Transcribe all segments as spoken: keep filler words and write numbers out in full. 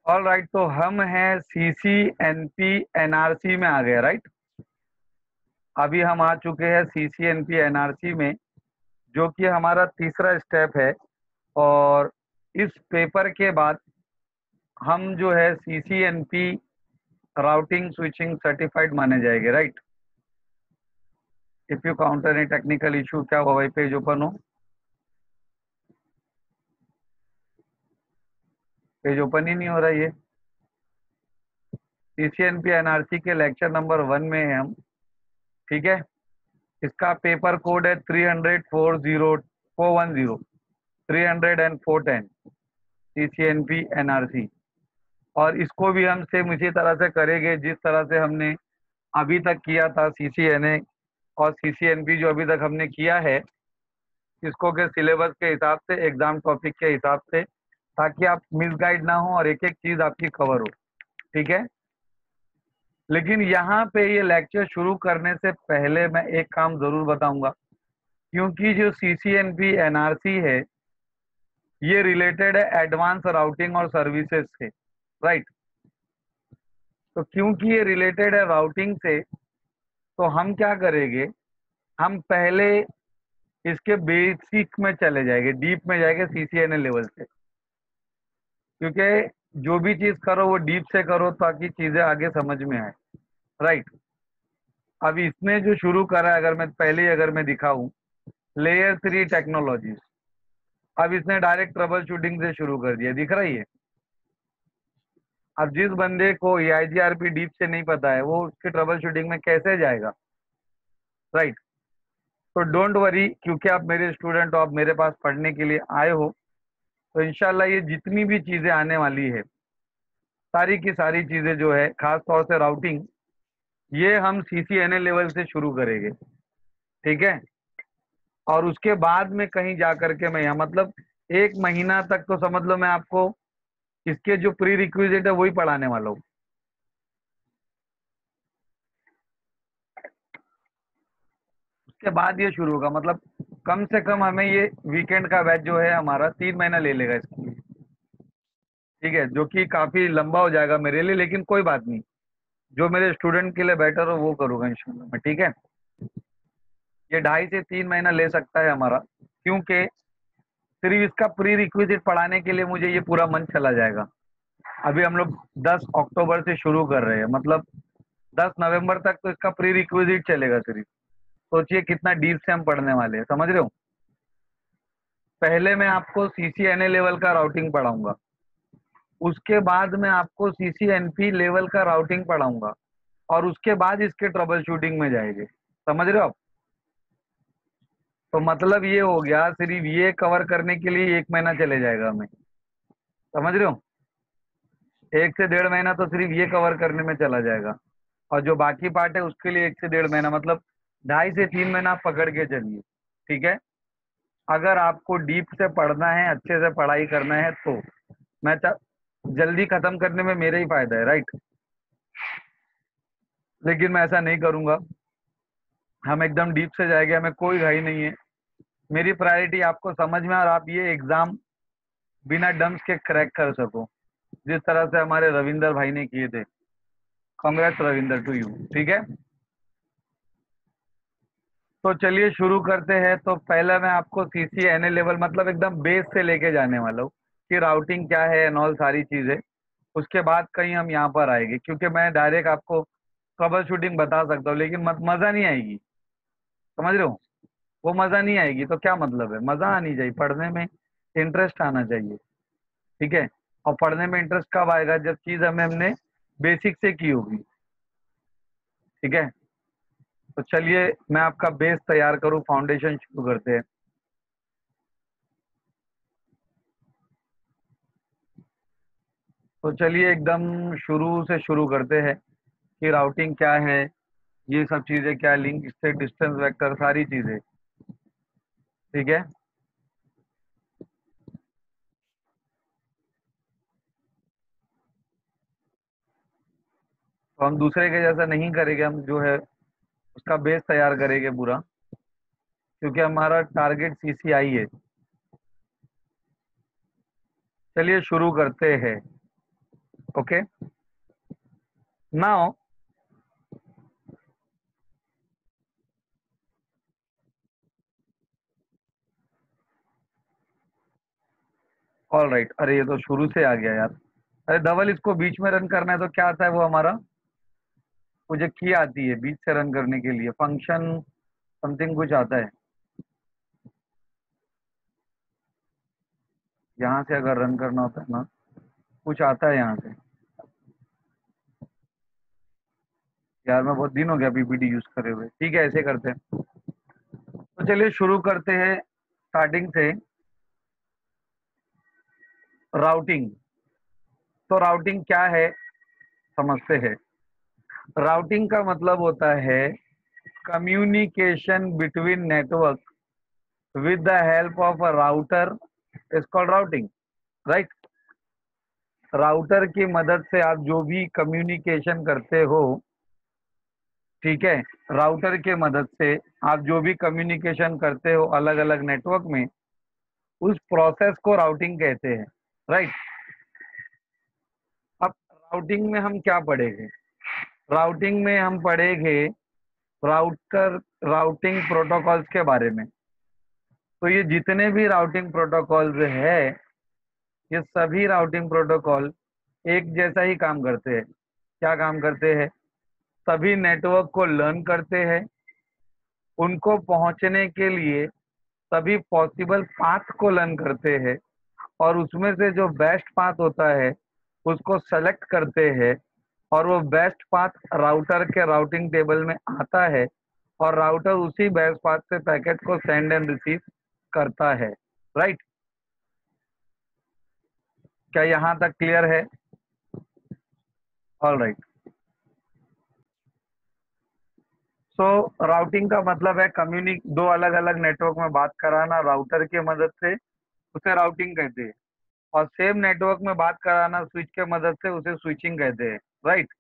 All right, तो हम हैं C C N P N R C में आ गए, राइट। अभी हम आ चुके हैं C C N P N R C में, जो कि हमारा तीसरा स्टेप है। और इस पेपर के बाद हम जो है C C N P routing switching certified माने जाएंगे, right. If you counter any technical issue, क्या हुआ भाई, पेज ओपन हो? पेज ओपन ही नहीं हो रहा है ये। C C N P N R C के लेक्चर नंबर वन में है हम, ठीक है। इसका पेपर कोड है three hundred four zero four one zero three hundred and four ten C C N P N R C. और इसको भी हम सेम इसी तरह से करेंगे जिस तरह से हमने अभी तक किया था सी सी एन ए और सी सी एन पी जो अभी तक हमने किया है, इसको के सिलेबस के हिसाब से, एग्जाम टॉपिक के हिसाब से, ताकि आप मिसगाइड ना हो और एक एक चीज आपकी कवर हो, ठीक है। लेकिन यहाँ पे ये लेक्चर शुरू करने से पहले मैं एक काम जरूर बताऊंगा, क्योंकि जो C C N P N R C है ये रिलेटेड है एडवांस राउटिंग और सर्विसेज से, राइट। तो क्योंकि ये रिलेटेड है राउटिंग से, तो हम क्या करेंगे, हम पहले इसके बेसिक में चले जाएंगे, डीप में जाएंगे सी सी एन ए लेवल से। क्योंकि जो भी चीज करो वो डीप से करो ताकि चीजें आगे समझ में आए, राइट। अब इसने जो शुरू करा है, अगर मैं पहले ही अगर मैं दिखाऊं, लेयर थ्री टेक्नोलॉजीज, अब इसने डायरेक्ट ट्रबल शूटिंग से शुरू कर दिया, दिख रही है। अब जिस बंदे को ये I G R P deep से नहीं पता है, वो उसके ट्रबल शूटिंग में कैसे जाएगा, राइट। तो डोंट वरी, क्योंकि आप मेरे स्टूडेंट हो, आप मेरे पास पढ़ने के लिए आए हो, तो इंशाल्लाह ये जितनी भी चीजें आने वाली है, सारी की सारी चीजें जो है, खास तौर से राउटिंग, ये हम सी सी एन ए लेवल से शुरू करेंगे, ठीक है। और उसके बाद में कहीं जा करके मैं यहाँ, मतलब एक महीना तक तो समझ लो मैं आपको इसके जो प्री रिक्विजिट है वही पढ़ाने वाला हूँ। उसके बाद ये शुरू होगा, मतलब कम से कम हमें ये वीकेंड का बैच जो है हमारा तीन महीना ले लेगा इसके लिए, ठीक है, जो कि काफी लंबा हो जाएगा मेरे लिए, लेकिन कोई बात नहीं, जो मेरे स्टूडेंट के लिए बेटर हो वो करूंगा इंशाल्लाह मैं, ठीक है। ये ढाई से तीन महीना ले सकता है हमारा, क्योंकि सिर्फ इसका प्री रिक्विजिट पढ़ाने के लिए मुझे ये पूरा मंथ चला जाएगा। अभी हम लोग दस अक्टूबर से शुरू कर रहे हैं, मतलब दस नवंबर तक तो इसका प्री रिक्विजिट चलेगा सिर्फ। सोचिए कितना डीप से हम पढ़ने वाले हैं, समझ रहे हो। पहले मैं आपको C C N A level का राउटिंग पढ़ाऊंगा, उसके बाद मैं आपको C C N P level का राउटिंग पढ़ाऊंगा, और उसके बाद इसके ट्रबल शूटिंग में जाएंगे, समझ रहे हो आप। तो मतलब ये हो गया, सिर्फ ये कवर करने के लिए एक महीना चले जाएगा हमें, समझ रहे हो। एक से डेढ़ महीना तो सिर्फ ये कवर करने में चला जाएगा, और जो बाकी पार्ट है उसके लिए एक से डेढ़ महीना, मतलब ढाई से तीन महीना आप पकड़ के चलिए, ठीक है। अगर आपको डीप से पढ़ना है, अच्छे से पढ़ाई करना है, तो मैं चा- जल्दी खत्म करने में मेरा ही फायदा है, राइट। लेकिन मैं ऐसा नहीं करूंगा, हम एकदम डीप से जाएंगे, हमें कोई घाई नहीं है। मेरी प्रायोरिटी आपको समझ में और आप ये एग्जाम बिना डम्स के क्रैक कर सको, जिस तरह से हमारे रविंदर भाई ने किए थे। कांग्रेस रविंदर टू यू, ठीक है। तो चलिए शुरू करते हैं। तो पहले मैं आपको C C N A level, मतलब एकदम बेस से लेके जाने वाला हूँ कि राउटिंग क्या है एंड ऑल सारी चीजें। उसके बाद कहीं हम यहाँ पर आएंगे, क्योंकि मैं डायरेक्ट आपको ट्रबल शूटिंग बता सकता हूँ, लेकिन मत, मजा नहीं आएगी, समझ रहे हो। वो मजा नहीं आएगी तो क्या मतलब है, मजा आनी चाहिए, पढ़ने में इंटरेस्ट आना चाहिए, ठीक है। और पढ़ने में इंटरेस्ट कब आएगा, जब चीज हमें हमने बेसिक से की होगी, ठीक है। तो चलिए मैं आपका बेस तैयार करूँ, फाउंडेशन शुरू करते हैं। तो चलिए एकदम शुरू से शुरू करते हैं कि राउटिंग क्या है, ये सब चीजें क्या, लिंक स्टेट डिस्टेंस वेक्टर सारी चीजें, ठीक है। तो हम दूसरे के जैसा नहीं करेंगे, हम जो है उसका बेस तैयार करेंगे पूरा, क्योंकि हमारा टारगेट सी सी आई है। चलिए शुरू करते हैं। Okay, now all right. अरे ये तो शुरू से आ गया यार। अरे धवल, इसको बीच में रन करना है तो क्या आता है वो हमारा, मुझे की आती है बीच से रन करने के लिए, फंक्शन समथिंग कुछ आता है। यहाँ से अगर रन करना होता है ना, कुछ आता है यहाँ से। यार मैं बहुत दिन हो गया पीपीटी यूज करे हुए। ठीक है, ऐसे करते हैं। तो चलिए शुरू करते हैं स्टार्टिंग से। राउटिंग। तो राउटिंग क्या है समझते हैं। राउटिंग का मतलब होता है communication between network with the help of a router is called routing, right. Router की मदद से आप जो भी कम्युनिकेशन करते हो, ठीक है, राउटर के मदद से आप जो भी कम्युनिकेशन करते हो अलग अलग नेटवर्क में, उस प्रोसेस को राउटिंग कहते हैं, राइट। अब राउटिंग में हम क्या पढ़ेंगे। राउटिंग में हम पढ़ेंगे राउटर राउटिंग प्रोटोकॉल्स के बारे में। तो ये जितने भी राउटिंग प्रोटोकॉल्स है, ये सभी राउटिंग प्रोटोकॉल एक जैसा ही काम करते हैं। क्या काम करते हैं, सभी नेटवर्क को लर्न करते हैं, उनको पहुंचने के लिए सभी पॉसिबल पाथ को लर्न करते हैं, और उसमें से जो बेस्ट पाथ होता है उसको सेलेक्ट करते हैं, और वो बेस्ट पाथ राउटर के राउटिंग टेबल में आता है, और राउटर उसी बेस्ट पाथ से पैकेट को सेंड एंड रिसीव करता है, राइट। क्या यहाँ तक क्लियर है। All right. सो राउटिंग का मतलब है कम्युनिक दो अलग अलग नेटवर्क में बात कराना राउटर की मदद से, उसे राउटिंग कहते हैं। और सेम नेटवर्क में बात कराना स्विच के मदद से, उसे स्विचिंग कहते हैं, राइट।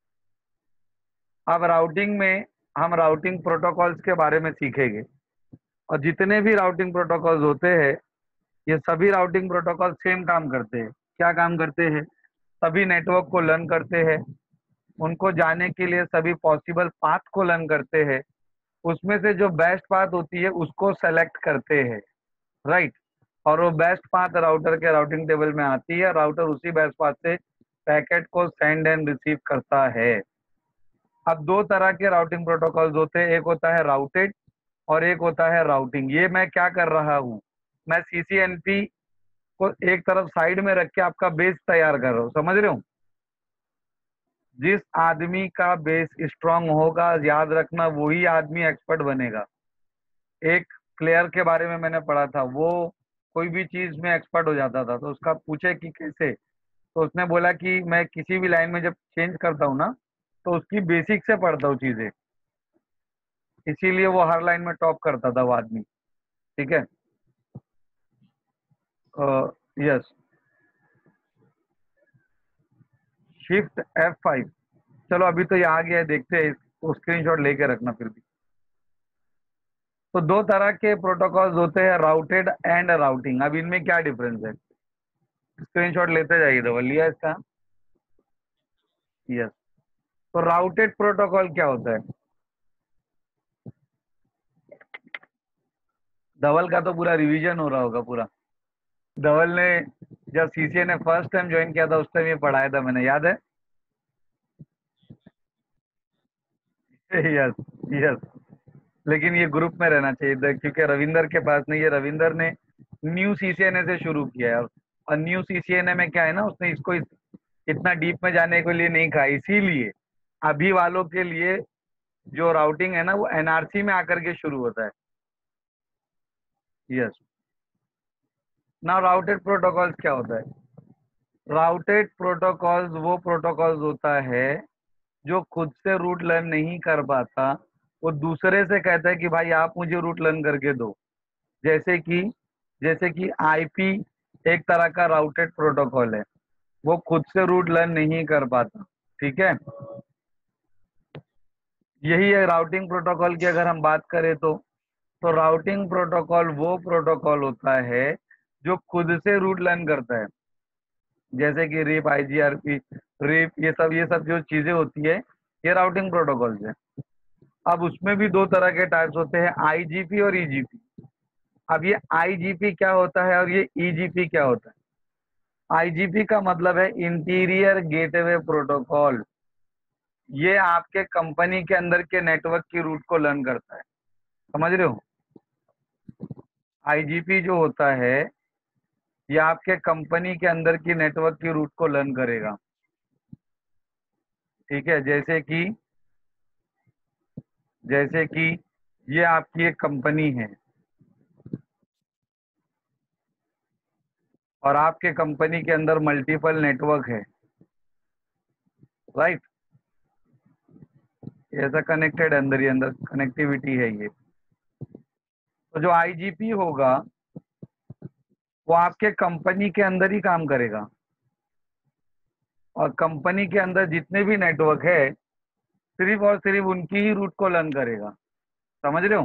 अब राउटिंग में हम राउटिंग प्रोटोकॉल्स के बारे में सीखेंगे, और जितने भी राउटिंग प्रोटोकॉल्स होते हैं, ये सभी राउटिंग प्रोटोकॉल सेम काम करते हैं। क्या काम करते हैं, सभी नेटवर्क को लर्न करते हैं, उनको जाने के लिए सभी पॉसिबल पाथ को लर्न करते हैं, उसमें से जो बेस्ट पाथ होती है उसको सेलेक्ट करते हैं, राइट। और वो बेस्ट पाथ राउटर के राउटिंग टेबल में आती है, राउटर उसी बेस्ट पाथ से पैकेट को सेंड एंड रिसीव करता है। अब दो तरह के राउटिंग प्रोटोकॉल्स होते हैं, एक होता है राउटेड और एक होता है राउटिंग। ये मैं क्या कर रहा हूँ, मैं सीसीएनपी को एक तरफ साइड में रख के आपका बेस तैयार कर रहा हूँ, समझ रहे हो। जिस आदमी का बेस स्ट्रांग होगा, याद रखना, वही आदमी एक्सपर्ट बनेगा। एक प्लेयर के बारे में मैंने पढ़ा था, वो कोई भी चीज में एक्सपर्ट हो जाता था, तो उसका पूछे कि कैसे, तो उसने बोला कि मैं किसी भी लाइन में जब चेंज करता हूँ ना, तो उसकी बेसिक से पढ़ता हूँ चीजें, इसीलिए वो हर लाइन में टॉप करता था वो आदमी, ठीक है। Yes, shift F five. चलो अभी तो ये आ गया है, देखते हैं इसको, स्क्रीनशॉट लेके रखना फिर भी। तो दो तरह के प्रोटोकॉल्स होते हैं, राउटेड एंड राउटिंग। अब इनमें क्या डिफरेंस है, स्क्रीनशॉट लेते जाइए। तो लिया इसका। यस। तो राउटेड प्रोटोकॉल क्या होता है। धवल का तो पूरा रिवीजन हो रहा होगा पूरा। धवल ने जब सीसीए ने फर्स्ट टाइम ज्वाइन किया था, उस टाइम ये पढ़ाया था मैंने, याद है। Yes yes. लेकिन ये ग्रुप में रहना चाहिए था, क्योंकि रविंदर के पास नहीं है। रविंदर ने न्यू सीसीएनए से शुरू किया है, और न्यू सीसीएनए में क्या है ना, उसने इसको इत, इतना डीप में जाने के लिए नहीं कहा, इसीलिए अभी वालों के लिए जो राउटिंग है ना, वो एनआरसी में आकर के शुरू होता है। यस। ना राउटेड प्रोटोकॉल्स क्या होता है। राउटेड प्रोटोकॉल्स वो प्रोटोकॉल्स होता है जो खुद से रूट लर्न नहीं कर पाता, वो दूसरे से कहता है कि भाई आप मुझे रूट लर्न करके दो। जैसे कि जैसे कि आईपी एक तरह का राउटेड प्रोटोकॉल है, वो खुद से रूट लर्न नहीं कर पाता, ठीक है। यही है राउटिंग प्रोटोकॉल की अगर हम बात करें तो तो राउटिंग प्रोटोकॉल वो प्रोटोकॉल होता है जो खुद से रूट लर्न करता है। जैसे कि रिप, आईजीआरपी, रिप, ये सब ये सब जो चीजें होती है ये राउटिंग प्रोटोकॉल्स है। अब उसमें भी दो तरह के टाइप्स होते हैं, आईजीपी और ईजीपी। अब ये आईजीपी क्या होता है और ये ईजीपी क्या होता है? आईजीपी का मतलब है इंटीरियर गेटवे प्रोटोकॉल। ये आपके कंपनी के अंदर के नेटवर्क की रूट को लर्न करता है, समझ रहे हो? आईजीपी जो होता है ये आपके कंपनी के अंदर की नेटवर्क की रूट को लर्न करेगा। ठीक है, जैसे कि जैसे कि ये आपकी एक कंपनी है और आपके कंपनी के अंदर मल्टीपल नेटवर्क है, राइट? ऐसा कनेक्टेड अंदर ही अंदर कनेक्टिविटी है ये। तो जो आईजीपी होगा वो आपके कंपनी के अंदर ही काम करेगा और कंपनी के अंदर जितने भी नेटवर्क है सिर्फ और सिर्फ उनकी ही रूट को लर्न करेगा, समझ रहे हो?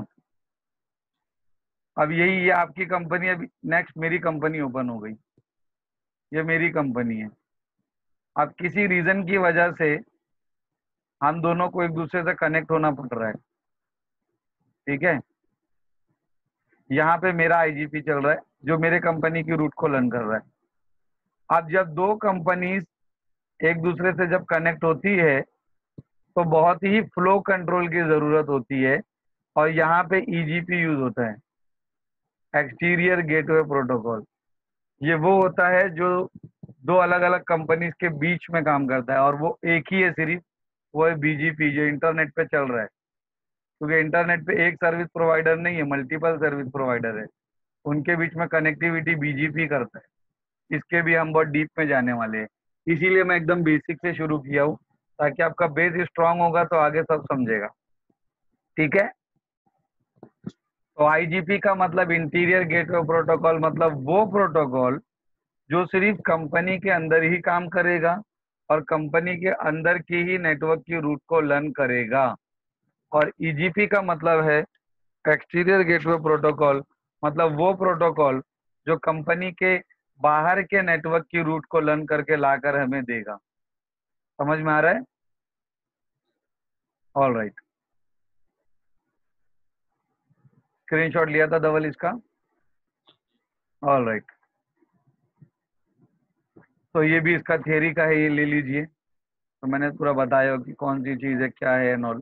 अब यही ये आपकी कंपनी, अभी नेक्स्ट मेरी कंपनी ओपन हो गई, ये मेरी कंपनी है। अब किसी रीजन की वजह से हम दोनों को एक दूसरे से कनेक्ट होना पड़ रहा है, ठीक है? यहाँ पे मेरा आईजीपी चल रहा है जो मेरे कंपनी की रूट को लर्न कर रहा है। अब जब दो कंपनीज एक दूसरे से जब कनेक्ट होती है तो बहुत ही फ्लो कंट्रोल की जरूरत होती है और यहाँ पे ईजीपी यूज होता है, एक्सटीरियर गेटवे प्रोटोकॉल। ये वो होता है जो दो अलग अलग कंपनीज के बीच में काम करता है और वो एक ही है सिर्फ, वो है बीजीपी जो इंटरनेट पे चल रहा है। क्योंकि इंटरनेट पे एक सर्विस प्रोवाइडर नहीं है, मल्टीपल सर्विस प्रोवाइडर है, उनके बीच में कनेक्टिविटी बीजीपी करता है। इसके भी हम बहुत डीप में जाने वाले हैं, इसीलिए मैं एकदम बेसिक से शुरू किया हूँ ताकि आपका बेस स्ट्रांग होगा तो आगे सब समझेगा, ठीक है? तो आईजीपी का मतलब इंटीरियर गेटवे प्रोटोकॉल, मतलब वो प्रोटोकॉल जो सिर्फ कंपनी के अंदर ही काम करेगा और कंपनी के अंदर की ही नेटवर्क की रूट को लर्न करेगा। और ईजीपी का मतलब है एक्सटीरियर गेटवे प्रोटोकॉल, मतलब वो प्रोटोकॉल जो कंपनी के बाहर के नेटवर्क की रूट को लर्न करके लाकर हमें देगा। समझ में आ रहा है? All right. स्क्रीनशॉट लिया था धवल इसका? All right. तो ये भी इसका थियरी का है, ये ले लीजिए। तो मैंने पूरा बताया कि कौन सी चीज है, क्या है एंड ऑल।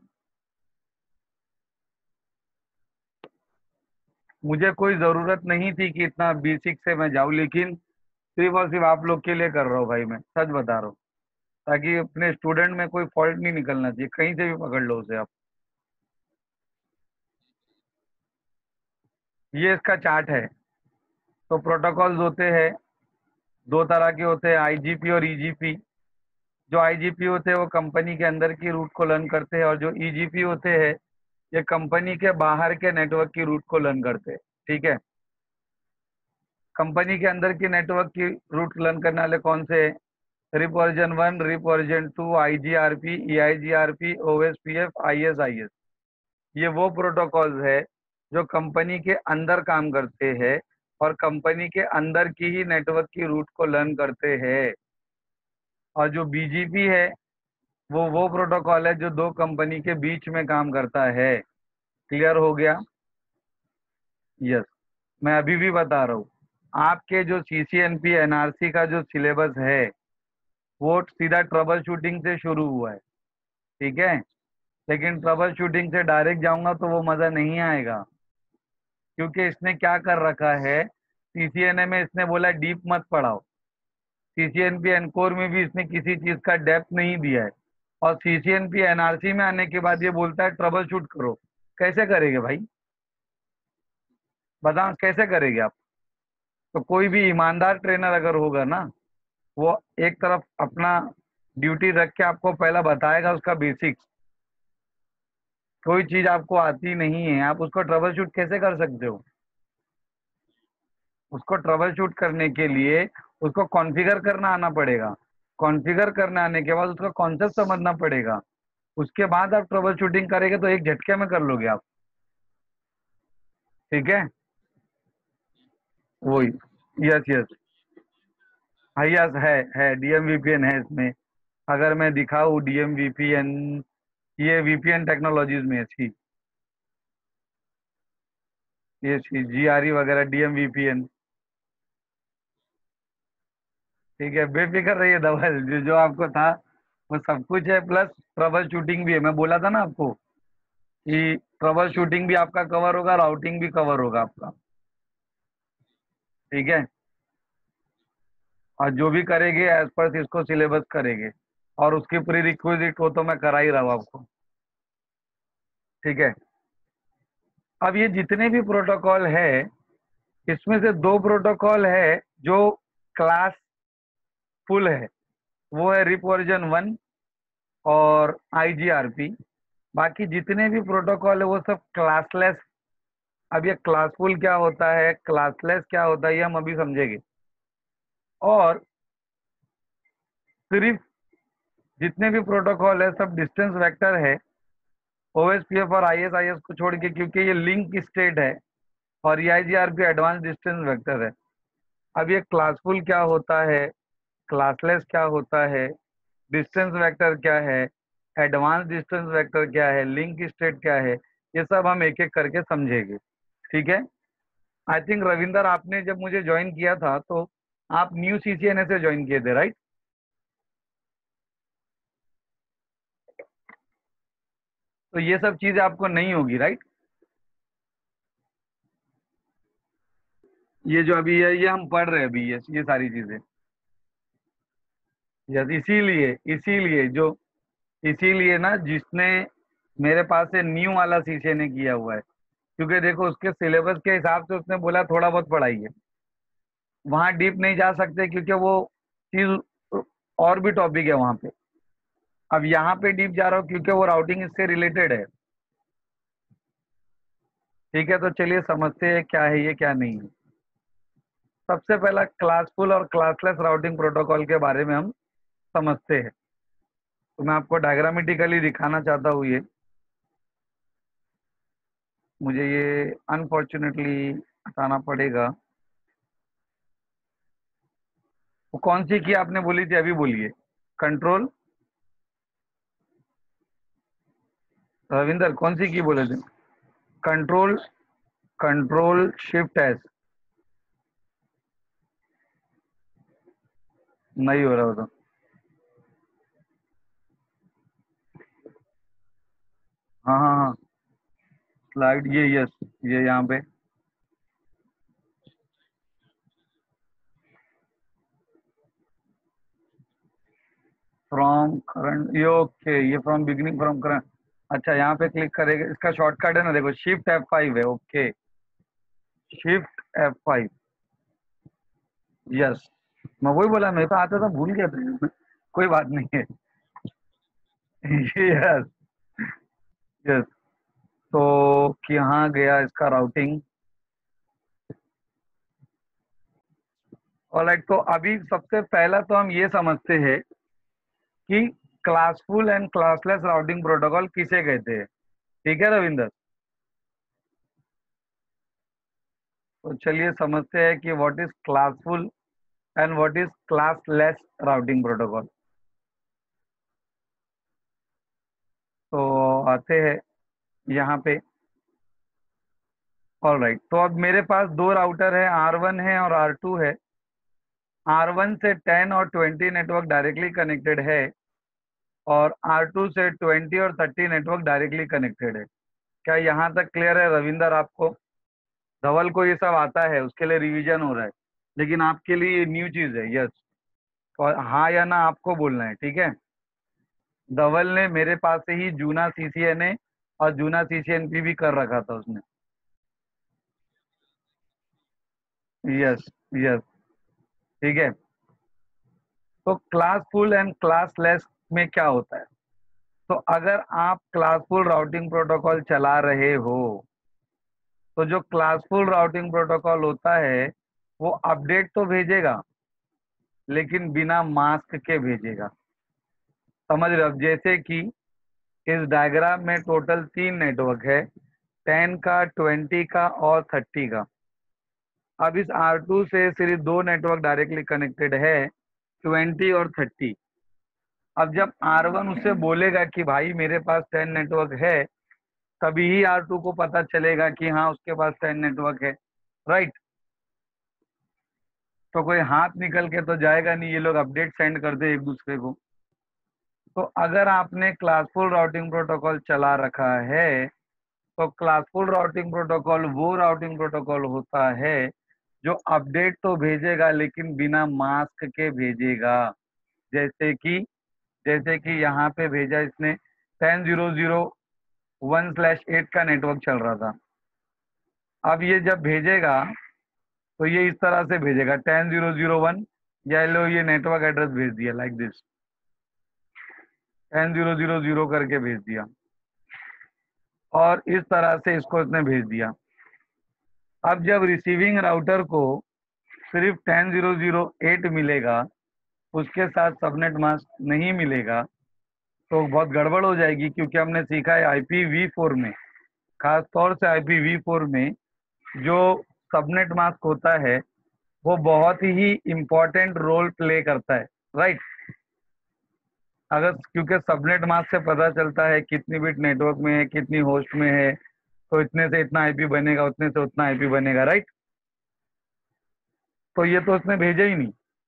मुझे कोई जरूरत नहीं थी कि इतना बेसिक से मैं जाऊं, लेकिन सिर्फ और सिर्फ आप लोग के लिए कर रहा हूँ भाई, मैं सच बता रहा हूँ, ताकि अपने स्टूडेंट में कोई फॉल्ट नहीं निकलना चाहिए, कहीं से भी पकड़ लो उसे आप। ये इसका चार्ट है। तो प्रोटोकॉल्स होते हैं, दो तरह के होते हैं, आईजीपी और ईजीपी। जो आईजीपी होते हैं वो कंपनी के अंदर की रूट को लर्न करते हैं और जो ईजीपी होते हैं ये कंपनी के बाहर के नेटवर्क की रूट को लर्न करते हैं, ठीक है? कंपनी के अंदर की नेटवर्क की रूट लर्न करने वाले कौन से? RIP version one, RIP version two, IGRP, EIGRP, OSPF, ISIS. ये वो प्रोटोकॉल्स है जो कंपनी के अंदर काम करते हैं और कंपनी के अंदर की ही नेटवर्क की रूट को लर्न करते हैं। और जो बीजीपी है वो वो प्रोटोकॉल है जो दो कंपनी के बीच में काम करता है। क्लियर हो गया? यस। मैं अभी भी बता रहा हूँ, आपके जो सीसीएनपी एनआरसी का जो सिलेबस है वो सीधा ट्रबल शूटिंग से शुरू हुआ है, ठीक है? लेकिन ट्रबल शूटिंग से डायरेक्ट जाऊंगा तो वो मजा नहीं आएगा, क्योंकि इसने क्या कर रखा है, सीसीएनए में इसने बोला डीप मत पढ़ाओ, सीसीएनपी एनकोर में भी इसने किसी चीज का डेप्थ नहीं दिया है, और सीसीएनपी एनआरसी में आने के बाद ये बोलता है ट्रबल शूट करो। कैसे करेंगे भाई, बताओ कैसे करेंगे आप? तो कोई भी ईमानदार ट्रेनर अगर होगा ना, वो एक तरफ अपना ड्यूटी रख के आपको पहला बताएगा उसका बेसिक्स। कोई चीज आपको आती नहीं है, आप उसको ट्रबल शूट कैसे कर सकते हो? उसको ट्रबल शूट करने के लिए उसको कॉन्फ़िगर करना आना पड़ेगा, कॉन्फ़िगर करने आने के बाद उसका कॉन्सेप्ट समझना पड़ेगा, उसके बाद आप ट्रबल शूटिंग करेंगे तो एक झटके में कर लोगे आप, ठीक है? वही। Yes yes. हाँ यस है है डीएम वीपीएन है इसमें। अगर मैं दिखाऊँ डीएम वीपीएन, ये वीपीएन टेक्नोलॉजीज में है छी, ये जी आर ई वगैरह डीएम वीपीएन। ठीक है, बेफिक्र रहिए धवल, जो जो आपको था वो सब कुछ है, प्लस ट्रबल शूटिंग भी है। मैं बोला था ना आपको कि ट्रबल शूटिंग भी आपका कवर होगा, राउटिंग भी कवर होगा आपका। ठीक है, और जो भी करेंगे एज पर इसको सिलेबस करेंगे, और उसकी प्री रिक्विजिट वो तो मैं करा ही रहा हूँ आपको। ठीक है, अब ये जितने भी प्रोटोकॉल है, इसमें से दो प्रोटोकॉल है जो क्लास फुल है, वो है रिप वर्जन वन और आईजीआरपी। बाकी जितने भी प्रोटोकॉल है वो सब क्लासलेस। अब ये क्लासफुल क्या होता है, क्लासलेस क्या होता है, ये हम अभी समझेंगे। और सिर्फ जितने भी प्रोटोकॉल है सब डिस्टेंस वेक्टर है, ओएसपीएफ और आईएसआईएस को छोड़ के, क्योंकि ये लिंक स्टेट है, और ये आईजीआरपी एडवांस डिस्टेंस वेक्टर है। अब ये क्लासफुल क्या होता है, क्लासलेस क्या होता है, डिस्टेंस वेक्टर क्या है, एडवांस डिस्टेंस वेक्टर क्या है, लिंक स्टेट क्या है, ये सब हम एक एक करके समझेंगे। ठीक है, आई थिंक रविंदर आपने जब मुझे ज्वाइन किया था तो आप न्यू सीसीएनए से ज्वाइन किए थे, राइट? तो ये सब चीजें आपको नहीं होगी, राइट? ये जो अभी है ये हम पढ़ रहे हैं अभी, ये ये सारी चीजें। यस, इसीलिए इसीलिए जो इसीलिए ना, जिसने मेरे पास से न्यू वाला सीसीएनए किया हुआ है, क्योंकि देखो उसके सिलेबस के हिसाब से उसने बोला थोड़ा बहुत पढ़ाई है, वहां डीप नहीं जा सकते क्योंकि वो चीज और भी टॉपिक है वहां पे। अब यहाँ पे डीप जा रहा हूँ क्योंकि वो राउटिंग इससे रिलेटेड है। ठीक है, तो चलिए समझते हैं क्या है ये क्या नहीं है। सबसे पहला क्लासफुल और क्लासलेस राउटिंग प्रोटोकॉल के बारे में हम समझते हैं। तो मैं आपको डायग्रामेटिकली दिखाना चाहता हूँ ये। मुझे ये अनफॉर्चुनेटली हटाना पड़ेगा। वो कौन सी की आपने बोली थी, अभी बोलिए। कंट्रोल, रविंदर कौन सी की बोले थे? Control, control shift S. नहीं हो रहा होता। हाँ हाँ हाँ, स्लाइड ये, यस, ये यहाँ पे फ्रॉम करंट, ये ओके, ये फ्रॉम बिगिनिंग फ्रॉम करंट। अच्छा, यहाँ पे क्लिक करेंगे, इसका शॉर्टकट है ना, देखो शिफ्ट एफ फाइव है। Okay, shift F five, yes. मैं वही बोला, मेरे को आता था, भूल गया था। कोई बात नहीं है। Yes, yes. तो यहाँ गया इसका राउटिंग। ऑलराइट, तो अभी सबसे पहला तो हम ये समझते हैं कि classful and classless routing protocol किसे कहते हैं। ठीक है रविंदर, तो चलिए समझते हैं कि what is classful and what is classless routing protocol. तो आते हैं यहाँ पे। ऑल राइट, तो अब मेरे पास दो राउटर है, आर वन है और आर टू है। आर वन से टेन और ट्वेंटी नेटवर्क डायरेक्टली कनेक्टेड है, और आर टू से ट्वेंटी और थर्टी नेटवर्क डायरेक्टली कनेक्टेड है। क्या यहाँ तक क्लियर है रविंदर आपको? धवल को ये सब आता है, उसके लिए रिवीजन हो रहा है, लेकिन आपके लिए ये न्यू चीज है। यस, और हाँ या ना आपको बोलना है। ठीक है, धवल ने मेरे पास से ही जूना सीसीएनए और जूना सीसीएनपी भी कर रखा था उसने। Yes, yes. ठीक है, तो क्लासफुल एंड क्लासलेस में क्या होता है? तो अगर आप क्लासफुल राउटिंग प्रोटोकॉल चला रहे हो, तो जो क्लासफुल राउटिंग प्रोटोकॉल होता है वो अपडेट तो भेजेगा, लेकिन बिना मास्क के भेजेगा। समझ रहे हो? अब जैसे कि इस डायग्राम में टोटल तीन नेटवर्क है, टेन का, ट्वेंटी का और थर्टी का। अब इस आर टू से सिर्फ दो नेटवर्क डायरेक्टली कनेक्टेड है, ट्वेंटी और थर्टी। अब जब आर वन उससे बोलेगा कि भाई मेरे पास टेन नेटवर्क है, तभी ही आर टू को पता चलेगा कि हाँ उसके पास टेन नेटवर्क है, राइट। तो कोई हाथ निकल के तो जाएगा नहीं, ये लोग अपडेट सेंड करते एक दूसरे को। तो अगर आपने क्लासफुल राउटिंग प्रोटोकॉल चला रखा है, तो क्लासफुल राउटिंग प्रोटोकॉल वो राउटिंग प्रोटोकॉल होता है जो अपडेट तो भेजेगा लेकिन बिना मास्क के भेजेगा। जैसे कि जैसे कि यहाँ पे भेजा इसने ten zero zero one slash eight का नेटवर्क चल रहा था। अब ये जब भेजेगा तो ये इस तरह से भेजेगा टेन जीरो जीरो वन, या लो ये नेटवर्क एड्रेस भेज दिया like this, ten zero zero zero करके भेज दिया, और इस तरह से इसको इसने भेज दिया। अब जब रिसीविंग राउटर को सिर्फ टेन जीरो जीरो एट मिलेगा, उसके साथ सबनेट मास्क नहीं मिलेगा, तो बहुत गड़बड़ हो जाएगी। क्योंकि हमने सीखा है आई पी वी फोर में, खास तौर से आई पी वी फोर में जो सबनेट मास्क होता है वो बहुत ही इम्पोर्टेंट रोल प्ले करता है, राइट। अगर क्योंकि सबनेट मास्क से पता चलता है कितनी बिट नेटवर्क में है, कितनी होस्ट में है, तो इतने से इतना आईपी बनेगा, उतने से उतना आईपी बनेगा, राइट। तो ये तो उसने भेजा ही नहीं,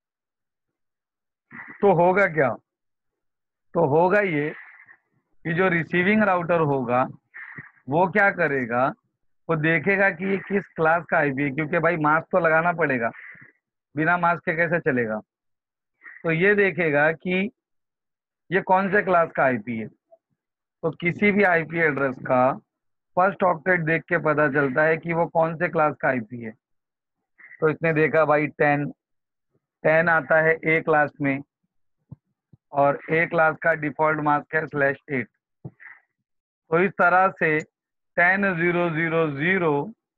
तो होगा क्या? तो होगा ये कि जो रिसीविंग राउटर होगा वो क्या करेगा, वो देखेगा कि ये किस क्लास का आईपी है, क्योंकि भाई मास्क तो लगाना पड़ेगा, बिना मास्क के कैसे चलेगा। तो ये देखेगा कि ये कौन से क्लास का आईपी है। तो किसी भी आईपी एड्रेस का फर्स्ट ऑक्टेट देख के पता चलता है कि वो कौन से क्लास का आईपी है। तो इसने देखा भाई टेन टेन आता है ए क्लास में, और ए क्लास का डिफॉल्ट मास्क है स्लैश एट। तो इस तरह से ten zero zero zero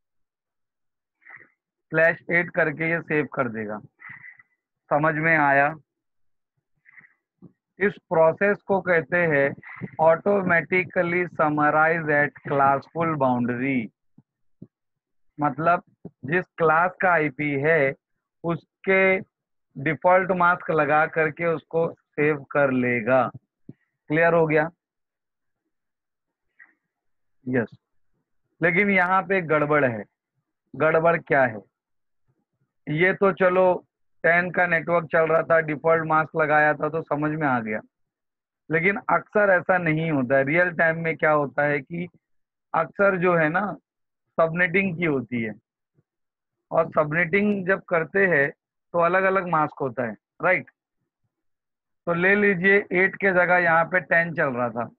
slash eight करके ये सेव कर देगा। समझ में आया? इस प्रोसेस को कहते हैं automatically summarize at classful boundary. मतलब जिस क्लास का आईपी है उसके डिफॉल्ट मास्क लगा करके उसको सेव कर लेगा। क्लियर हो गया? यस। लेकिन यहाँ पे गड़बड़ है। गड़बड़ क्या है? ये तो चलो टेन का नेटवर्क चल रहा था, डिफॉल्ट मास्क लगाया था तो समझ में आ गया। लेकिन अक्सर ऐसा नहीं होता है। रियल टाइम में क्या होता है कि अक्सर जो है ना सबनेटिंग की होती है, और सबनेटिंग जब करते हैं तो अलग अलग मास्क होता है, राइट। तो ले लीजिए एट के जगह यहाँ पे टेन चल रहा था,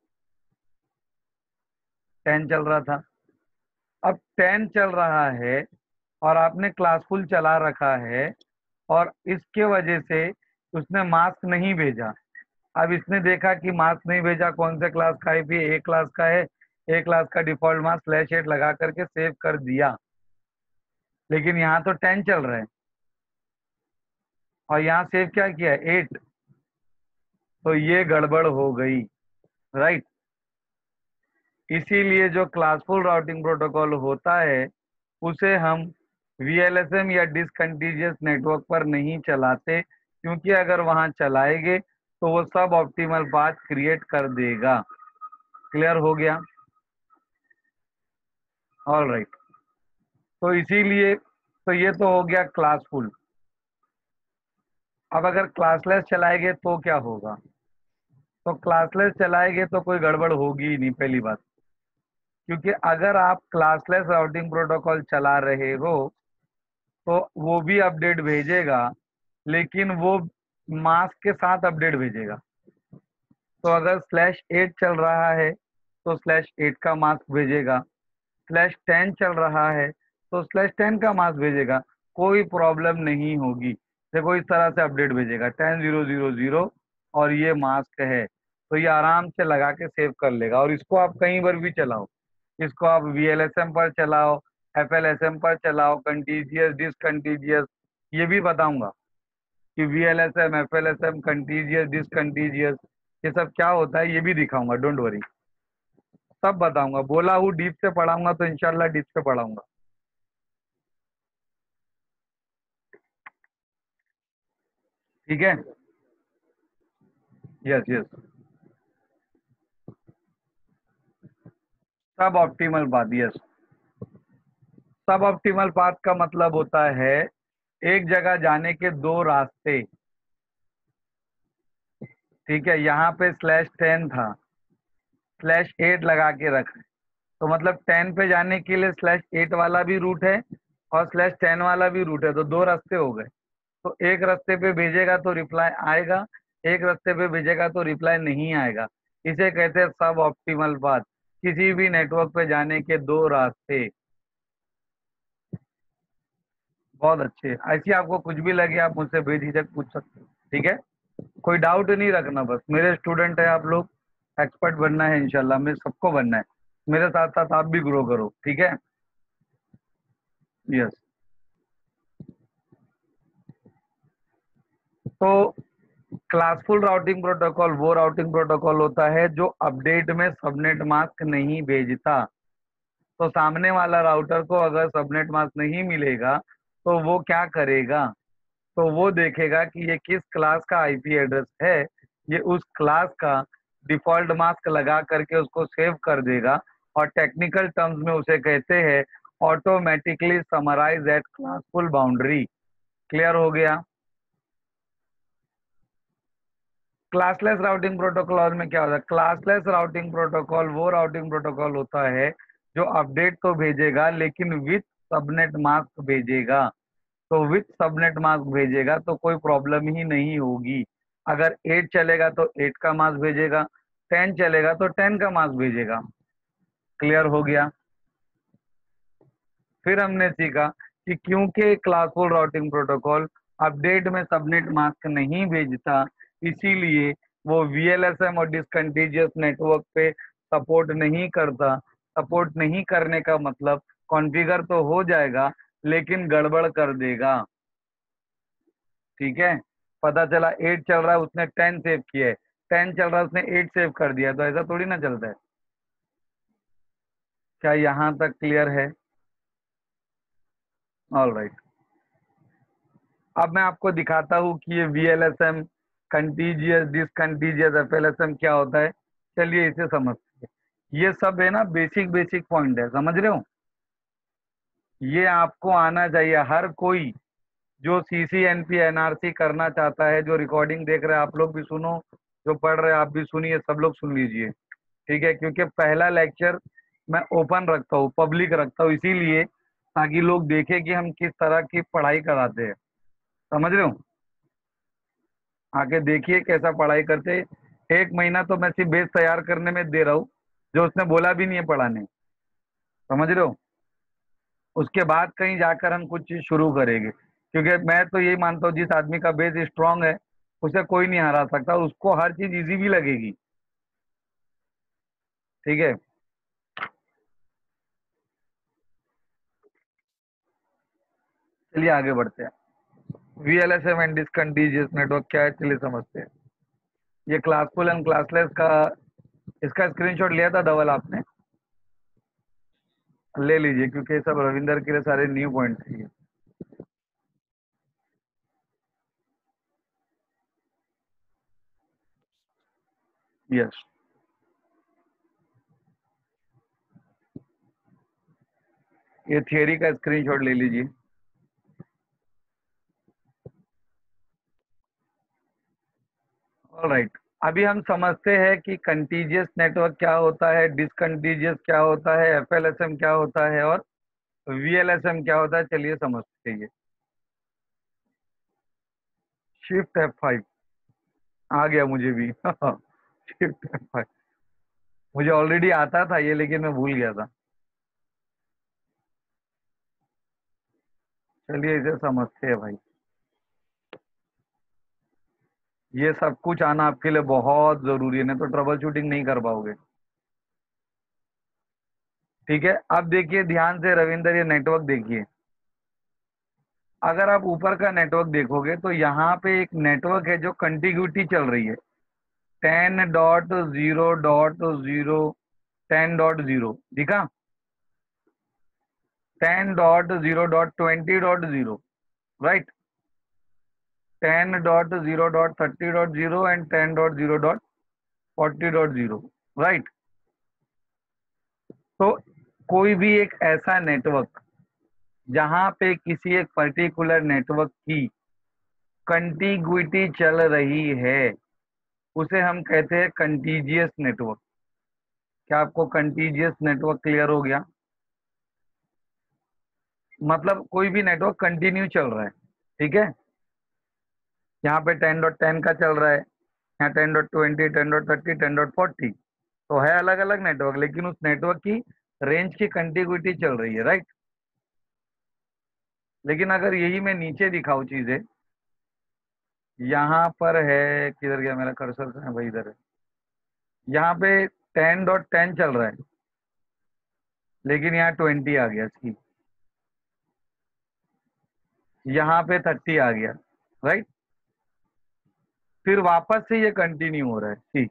टेन चल रहा था। अब टेन चल रहा है और आपने क्लासफुल चला रखा है, और इसके वजह से उसने मास्क नहीं भेजा। अब इसने देखा कि मास्क नहीं भेजा, कौन से क्लास का आईपी ए क्लास का है, ए क्लास का डिफॉल्ट मास्क स्लैश एट लगा करके सेव कर दिया। लेकिन यहाँ तो टेन चल रहा है और यहाँ सेव क्या किया है, एट। तो ये गड़बड़ हो गई, राइट। इसीलिए जो क्लासफुल राउटिंग प्रोटोकॉल होता है उसे हम वी एल एस एम या डिसकंटीजियस नेटवर्क पर नहीं चलाते, क्योंकि अगर वहां चलाएंगे तो वो सब ऑप्टिमल पाथ क्रिएट कर देगा। क्लियर हो गया? All right. तो इसीलिए तो ये तो हो गया क्लासफुल। अब अगर क्लासलेस चलाएंगे तो क्या होगा? तो क्लासलेस चलाएंगे तो कोई गड़बड़ होगी ही नहीं, पहली बात। क्योंकि अगर आप क्लासलेस राउटिंग प्रोटोकॉल चला रहे हो तो वो भी अपडेट भेजेगा, लेकिन वो मास्क के साथ अपडेट भेजेगा। तो अगर स्लैश एट चल रहा है तो स्लैश एट का मास्क भेजेगा, स्लैश टेन चल रहा है तो स्लैश टेन का मास्क भेजेगा। कोई प्रॉब्लम नहीं होगी। देखो इस तरह से अपडेट भेजेगा टेन जीरो जीरो जीरो, और ये मास्क है, तो ये आराम से लगा के सेव कर लेगा। और इसको आप कहीं पर भी चलाओ, इसको आप वी एल एस एम पर चलाओ, एफ एल एस एम पर चलाओ, कंटीजियस डिसकंटीजियस, ये भी बताऊंगा कि V L S M, F L S M, contiguous discontiguous ये सब क्या होता है, ये भी दिखाऊंगा। डोंट वरी, सब बताऊंगा। बोला हूँ डीप से पढ़ाऊंगा तो इंशाल्लाह डीप से पढ़ाऊंगा। ठीक है? Yes yes. Sub optimal path, yes. Sub optimal path का मतलब होता है एक जगह जाने के दो रास्ते। ठीक है, यहाँ पे स्लैश टेन था, स्लैश एट लगा के रख, तो मतलब टेन पे जाने के लिए स्लैश एट वाला भी रूट है और स्लैश टेन वाला भी रूट है, तो दो रास्ते हो गए। तो एक रास्ते पे भेजेगा तो रिप्लाई आएगा, एक रास्ते पे भेजेगा तो रिप्लाई नहीं आएगा। इसे कहते हैं सब ऑप्टिमल पाथ, किसी भी नेटवर्क पे जाने के दो रास्ते। बहुत अच्छे। ऐसी आपको कुछ भी लगे आप मुझसे बेझिझक पूछ सकते हो, ठीक है। कोई डाउट नहीं रखना, बस मेरे स्टूडेंट है आप लोग, एक्सपर्ट बनना है इंशाल्लाह, मैं सबको बनना है। मेरे साथ साथ आप भी ग्रो करो, ठीक है। यस। तो क्लासफुल राउटिंग प्रोटोकॉल वो राउटिंग प्रोटोकॉल होता है जो अपडेट में सबनेट मास्क नहीं भेजता। तो सामने वाला राउटर को अगर सबनेट मास्क नहीं मिलेगा तो वो क्या करेगा, तो वो देखेगा कि ये किस क्लास का आईपी एड्रेस है, ये उस क्लास का डिफॉल्ट मास्क लगा करके उसको सेव कर देगा, और टेक्निकल टर्म्स में उसे कहते हैं automatically summarize at classful boundary. Clear हो गया। क्लासलेस राउटिंग प्रोटोकॉल में क्या होता है, क्लासलेस राउटिंग प्रोटोकॉल वो राउटिंग प्रोटोकॉल होता है जो अपडेट तो भेजेगा लेकिन विथ सबनेट मास्क भेजेगा। तो विथ सबनेट मास्क भेजेगा तो कोई प्रॉब्लम ही नहीं होगी। अगर एट चलेगा तो एट का मास्क भेजेगा, टेन चलेगा तो टेन का मास्क भेजेगा। क्लियर हो गया। फिर हमने सीखा कि क्योंकि क्लासफुल राउटिंग प्रोटोकॉल अपडेट में सबनेट मास्क नहीं भेजता, इसीलिए वो वीएलएसएम और डिसकंटीजियस नेटवर्क पे सपोर्ट नहीं करता। सपोर्ट नहीं करने का मतलब कॉन्फ़िगर तो हो जाएगा लेकिन गड़बड़ कर देगा। ठीक है, पता चला एट चल रहा है उसने टेन सेव किया है, टेन चल रहा है उसने एट सेव कर दिया, तो ऐसा थोड़ी ना चलता है। क्या यहाँ तक क्लियर है? All right. अब मैं आपको दिखाता हूँ कि ये वीएलएसएम, कंटीजियस, डिसकंटीजियस, एफएलएसएम क्या होता है। चलिए इसे समझते हैं। ये सब है ना बेसिक बेसिक पॉइंट है, समझ रहे हो। ये आपको आना चाहिए, हर कोई जो सीसीएनपी एनआरसी करना चाहता है, जो रिकॉर्डिंग देख रहे हैं आप लोग भी सुनो, जो पढ़ रहे हैं आप भी सुनिए, सब लोग सुन लीजिए। ठीक है, क्योंकि पहला लेक्चर मैं ओपन रखता हूँ, पब्लिक रखता हूँ, इसीलिए ताकि लोग देखें कि हम किस तरह की पढ़ाई कराते हैं। समझ रहे हो, आके देखिए कैसा पढ़ाई करते हैं। एक महीना तो मैं सिर्फ बेस तैयार करने में दे रहा हूँ, जो उसने बोला भी नहीं है पढ़ाने। समझ रहे हो, उसके बाद कहीं जाकर हम कुछ चीज शुरू करेंगे, क्योंकि मैं तो यही मानता हूँ जिस आदमी का बेस स्ट्रांग है उसे कोई नहीं हरा सकता, उसको हर चीज इजी भी लगेगी। ठीक है, चलिए आगे बढ़ते हैं। वीएलएसएम एंड डिसकंटीजियस नेटवर्क क्या है, चलिए समझते हैं। ये क्लासफुल एंड क्लासलेस का, इसका स्क्रीनशॉट लिया था धवल आपने, ले लीजिए, क्योंकि ये सब रविंदर के लिए सारे न्यू पॉइंट थे। यस, ये थियरी का स्क्रीनशॉट ले लीजिए। ऑलराइट, अभी हम समझते हैं कि कंटीजियस नेटवर्क क्या होता है, डिसकंटीजियस क्या होता है, एफएलएसएम क्या होता है और वीएलएसएम क्या होता है। चलिए समझते हैं। शिफ्ट एफ फाइव आ गया मुझे भी शिफ्ट एफ फाइव, मुझे ऑलरेडी आता था ये, लेकिन मैं भूल गया था। चलिए इसे समझते हैं भाई। ये सब कुछ आना आपके लिए बहुत जरूरी है, नहीं तो ट्रबल शूटिंग नहीं कर पाओगे। ठीक है, अब देखिए ध्यान से रविंदर, ये नेटवर्क देखिए। अगर आप ऊपर का नेटवर्क देखोगे तो यहाँ पे एक नेटवर्क है जो कंटिग्यूटी चल रही है, ten dot zero dot zero, ten dot zero दिखा, ten dot zero dot twenty dot zero, right. Ten dot zero dot thirty dot zero and ten dot zero dot forty dot zero, right. तो कोई भी एक ऐसा network जहां पे किसी एक पर्टिकुलर नेटवर्क की कंटिग्विटी चल रही है, उसे हम कहते हैं कंटीजियस नेटवर्क। क्या आपको कंटीजियस नेटवर्क क्लियर हो गया? मतलब कोई भी नेटवर्क कंटिन्यू चल रहा है, ठीक है। यहाँ पे टेन डॉट टेन का चल रहा है, यहाँ ten dot twenty, ten dot thirty, ten dot forty, तो है अलग अलग नेटवर्क, लेकिन उस नेटवर्क की रेंज की कंटिग्विटी चल रही है, राइट। लेकिन अगर यही मैं नीचे दिखाऊं चीजें, यहाँ पर है, किधर गया मेरा कर्सर? है भाई, इधर है। यहाँ पे टेन डॉट टेन चल रहा है, लेकिन यहाँ ट्वेंटी आ गया, सी। यहाँ पे थर्टी आ गया, राइट। फिर वापस से ये कंटिन्यू हो रहा है, सी।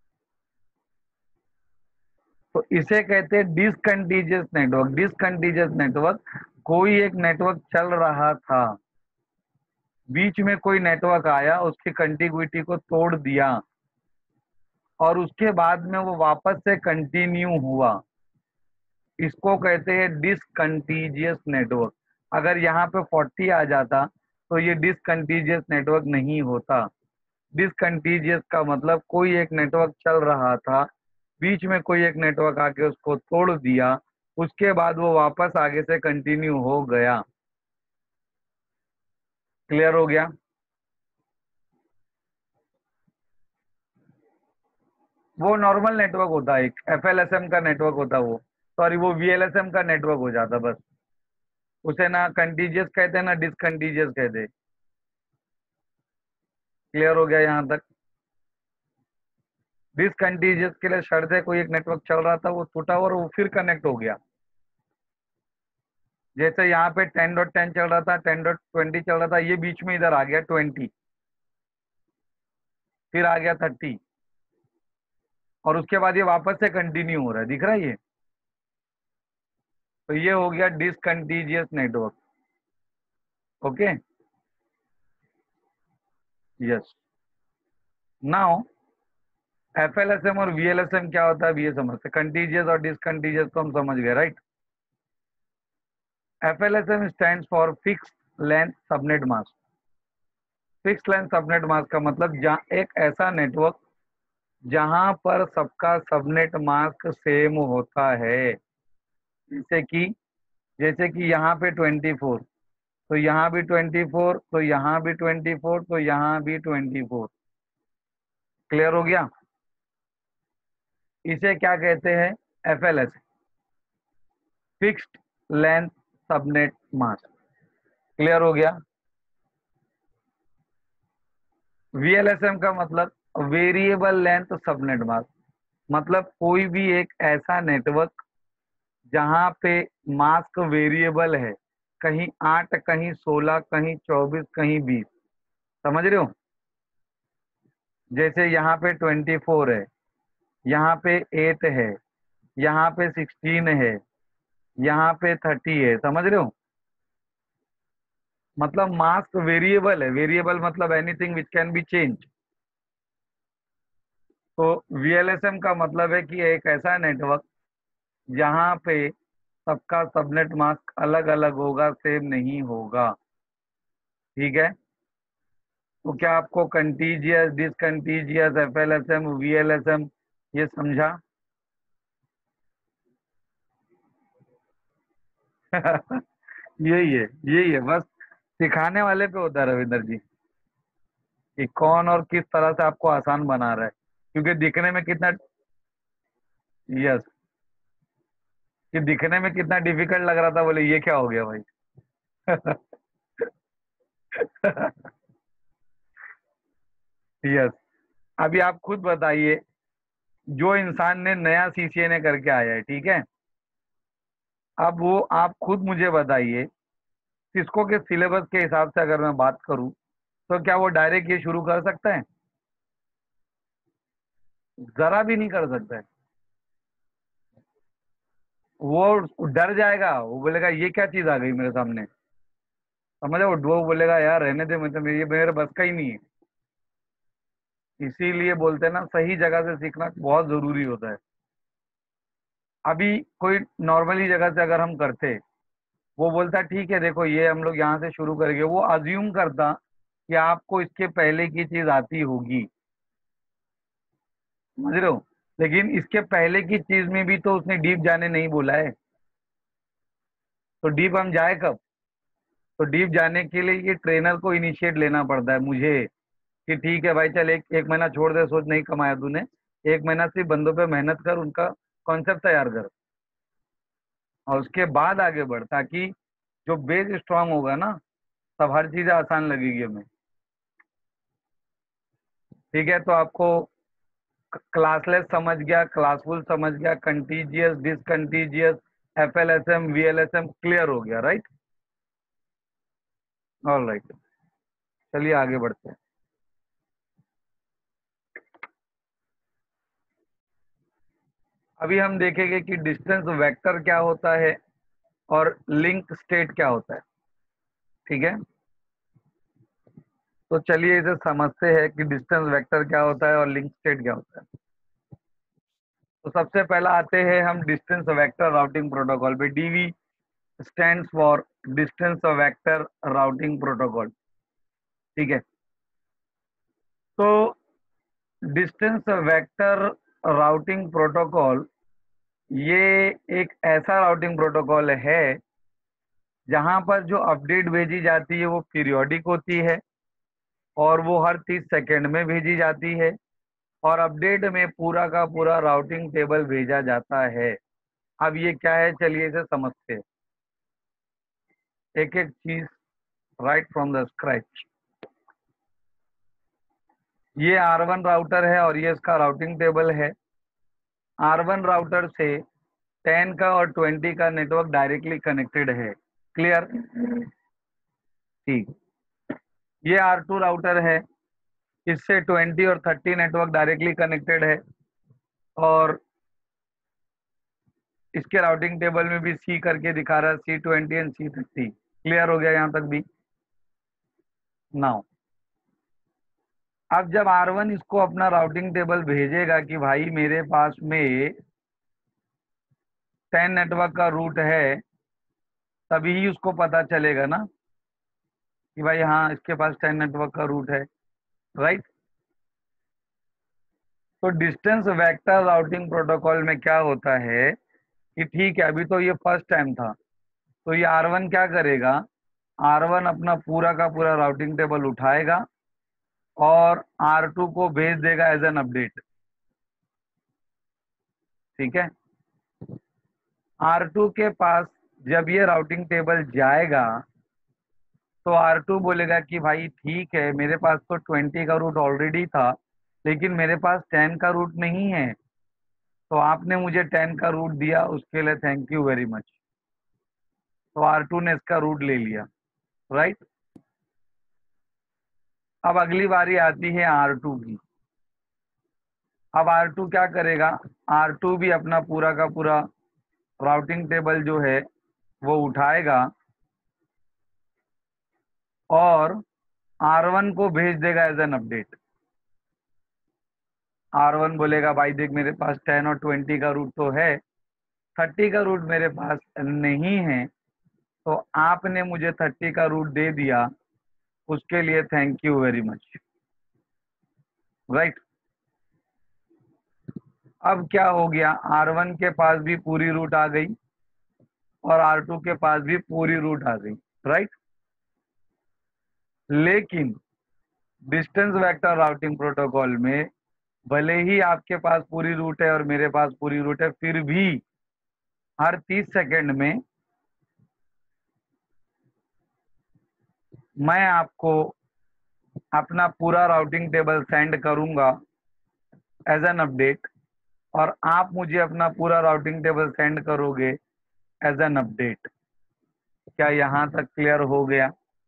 तो इसे कहते हैं डिसकंटीजियस नेटवर्क। डिसकंटीजियस नेटवर्क, कोई एक नेटवर्क चल रहा था, बीच में कोई नेटवर्क आया, उसकी कंटिग्विटी को तोड़ दिया, और उसके बाद में वो वापस से कंटिन्यू हुआ, इसको कहते हैं डिसकंटीजियस नेटवर्क। अगर यहाँ पे फोर्टी आ जाता तो ये डिसकंटीजियस नेटवर्क नहीं होता। डिसकंटीजियस का मतलब कोई एक नेटवर्क चल रहा था, बीच में कोई एक नेटवर्क आके उसको तोड़ दिया, उसके बाद वो वापस आगे से कंटिन्यू हो गया। क्लियर हो गया? वो नॉर्मल नेटवर्क होता है, एक एफ एल एस एम का नेटवर्क होता है वो, सॉरी, वो वी एल एस एम का नेटवर्क हो जाता बस। उसे ना कंटीजियस कहते हैं ना डिसकंटीजियस कहते हैं। क्लियर हो गया यहाँ तक? डिसकंटीजियस के लिए शर्त है, कोई एक नेटवर्क चल रहा था, वो टूटा और वो फिर कनेक्ट हो गया। जैसे यहाँ पे टेन डॉट टेन चल रहा था, टेन डॉट ट्वेंटी चल रहा था, ये बीच में इधर आ गया ट्वेंटी, फिर आ गया थर्टी, और उसके बाद ये वापस से कंटिन्यू हो रहा है, दिख रहा है ये? तो ये हो गया discontiguous network. Okay, yes. Now F L S M और वी एल एस एम क्या होता है, अभी ये समझते। कंटीजियस और डिसकंटीजियस तो हम समझ गए, right. F L S M stands for fix length subnet mask. Fix length subnet mask का मतलब जहाँ एक ऐसा नेटवर्क जहां पर सबका सबनेट मास्क सेम होता है। जैसे कि जैसे कि यहाँ पे ट्वेंटी फोर, तो यहाँ भी ट्वेंटी फोर, तो यहाँ भी ट्वेंटी फोर, तो यहाँ भी ट्वेंटी फोर। क्लियर हो गया? इसे क्या कहते हैं? F L S, fixed length subnet mask. Clear हो गया? वी एल एस एम का मतलब वेरिएबल लेंथ सबनेट मास्क, मतलब कोई भी एक ऐसा नेटवर्क जहां पे मास्क वेरिएबल है, कहीं आठ, कहीं सोलह, कहीं चौबीस, कहीं बीस। समझ रहे हो? जैसे यहाँ पे ट्वेंटी फोर है, यहाँ पे एट है, यहाँ पे सिक्सटीन है, यहाँ पे थर्टी है। समझ रहे हो? मतलब मास्क वेरिएबल है। वेरिएबल मतलब anything which can be change. तो वी एल एस एम का मतलब है कि एक ऐसा नेटवर्क जहाँ पे सबका सबनेट मास्क अलग अलग होगा, सेम नहीं होगा। ठीक है? तो क्या आपको contiguous, discontiguous, F L S M, V L S M ये समझा? यही है, यही है बस। सिखाने वाले पे होता है रविंदर जी, कि कौन और किस तरह से आपको आसान बना रहा है। क्योंकि दिखने में कितना, यस, कि दिखने में कितना डिफिकल्ट लग रहा था, बोले ये क्या हो गया भाई। यस। अभी आप खुद बताइए, जो इंसान ने नया सी सी एन ए करके आया है, ठीक है, अब वो आप खुद मुझे बताइए, सिस्को के सिलेबस के हिसाब से अगर मैं बात करूं, तो क्या वो डायरेक्ट ये शुरू कर सकता है? जरा भी नहीं कर सकता है। वो डर जाएगा, वो बोलेगा ये क्या चीज आ गई मेरे सामने। समझ वो वो बोलेगा यार रहने दे, मतलब ये मेरे बस का ही नहीं है। इसीलिए बोलते हैं ना, सही जगह से सीखना बहुत जरूरी होता है। अभी कोई नॉर्मली जगह से अगर हम करते, वो बोलता ठीक है देखो ये हम लोग यहाँ से शुरू करेंगे, वो अज्यूम करता कि आपको इसके पहले की चीज आती होगी। समझ रहे हो? लेकिन इसके पहले की चीज में भी तो उसने डीप जाने नहीं बोला है। तो डीप हम जाए कब? तो डीप जाने के लिए ये ट्रेनर को इनिशिएट लेना पड़ता है मुझे, कि ठीक है भाई चल एक एक महीना छोड़ दे, सोच नहीं कमाया तूने, एक महीना सिर्फ बंदों पे मेहनत कर, उनका कॉन्सेप्ट तैयार कर, और उसके बाद आगे बढ़, ताकि जो बेस स्ट्रांग होगा ना, तब हर चीजें आसान लगेगी हमें। ठीक है, तो आपको क्लासलेस समझ गया, क्लासफुल समझ गया, contiguous, discontiguous, F L S M, V L S M clear हो गया, राइट? ऑल राइट, चलिए आगे बढ़ते हैं। अभी हम देखेंगे कि डिस्टेंस वेक्टर क्या होता है और लिंक स्टेट क्या होता है। ठीक है, तो चलिए इसे समझते हैं कि डिस्टेंस वेक्टर क्या होता है और लिंक स्टेट क्या होता है। तो सबसे पहला आते हैं हम डिस्टेंस वेक्टर राउटिंग प्रोटोकॉल पे। DV stands for distance vector routing protocol. ठीक है, तो डिस्टेंस वेक्टर राउटिंग प्रोटोकॉल ये एक ऐसा राउटिंग प्रोटोकॉल है जहां पर जो अपडेट भेजी जाती है वो पीरियोडिक होती है, और वो हर तीस सेकेंड में भेजी जाती है, और अपडेट में पूरा का पूरा राउटिंग टेबल भेजा जाता है। अब ये क्या है, चलिए इसे समझते हैं एक एक चीज, राइट फ्रॉम द स्क्रैच। ये आर वन राउटर है और ये इसका राउटिंग टेबल है। आर वन राउटर से टेन का और ट्वेंटी का नेटवर्क डायरेक्टली कनेक्टेड है। क्लियर? ठीक। ये आर टू राउटर है, इससे ट्वेंटी और थर्टी नेटवर्क डायरेक्टली कनेक्टेड है, और इसके राउटिंग टेबल में भी सी करके दिखा रहा है, C twenty and C thirty. Clear हो गया यहाँ तक भी? नाउ अब जब आर वन इसको अपना राउटिंग टेबल भेजेगा कि भाई मेरे पास में टेन नेटवर्क का रूट है, तभी ही उसको पता चलेगा ना कि भाई हाँ इसके पास टेन नेटवर्क का रूट है, राइट? तो डिस्टेंस वेक्टर राउटिंग प्रोटोकॉल में क्या होता है कि ठीक है अभी तो ये फर्स्ट टाइम था, तो ये आर वन क्या करेगा, आर वन अपना पूरा का पूरा राउटिंग टेबल उठाएगा और आर टू को भेज देगा एज एन अपडेट। ठीक है, आर टू के पास जब ये राउटिंग टेबल जाएगा तो आर टू बोलेगा कि भाई ठीक है मेरे पास तो ट्वेंटी का रूट ऑलरेडी था, लेकिन मेरे पास टेन का रूट नहीं है, तो आपने मुझे टेन का रूट दिया उसके लिए थैंक यू वेरी मच। तो आर टू ने इसका रूट ले लिया, राइट? अब अगली बारी आती है आर टू की। अब आर टू क्या करेगा, आर टू भी अपना पूरा का पूरा राउटिंग टेबल जो है वो उठाएगा और आर वन को भेज देगा as an update. R one बोलेगा भाई देख मेरे पास टेन और ट्वेंटी का रूट तो है, थर्टी का रूट मेरे पास नहीं है, तो आपने मुझे थर्टी का रूट दे दिया उसके लिए thank you very much, right? अब क्या हो गया, आर वन के पास भी पूरी रूट आ गई और आर टू के पास भी पूरी रूट आ गई, राइट? लेकिन डिस्टेंस वेक्टर राउटिंग प्रोटोकॉल में भले ही आपके पास पूरी रूट है और मेरे पास पूरी रूट है, फिर भी हर तीस सेकंड में मैं आपको अपना पूरा राउटिंग टेबल सेंड करूंगा एज एन अपडेट, और आप मुझे अपना पूरा राउटिंग टेबल सेंड करोगे एज एन अपडेट। क्या यहां तक क्लियर हो गया?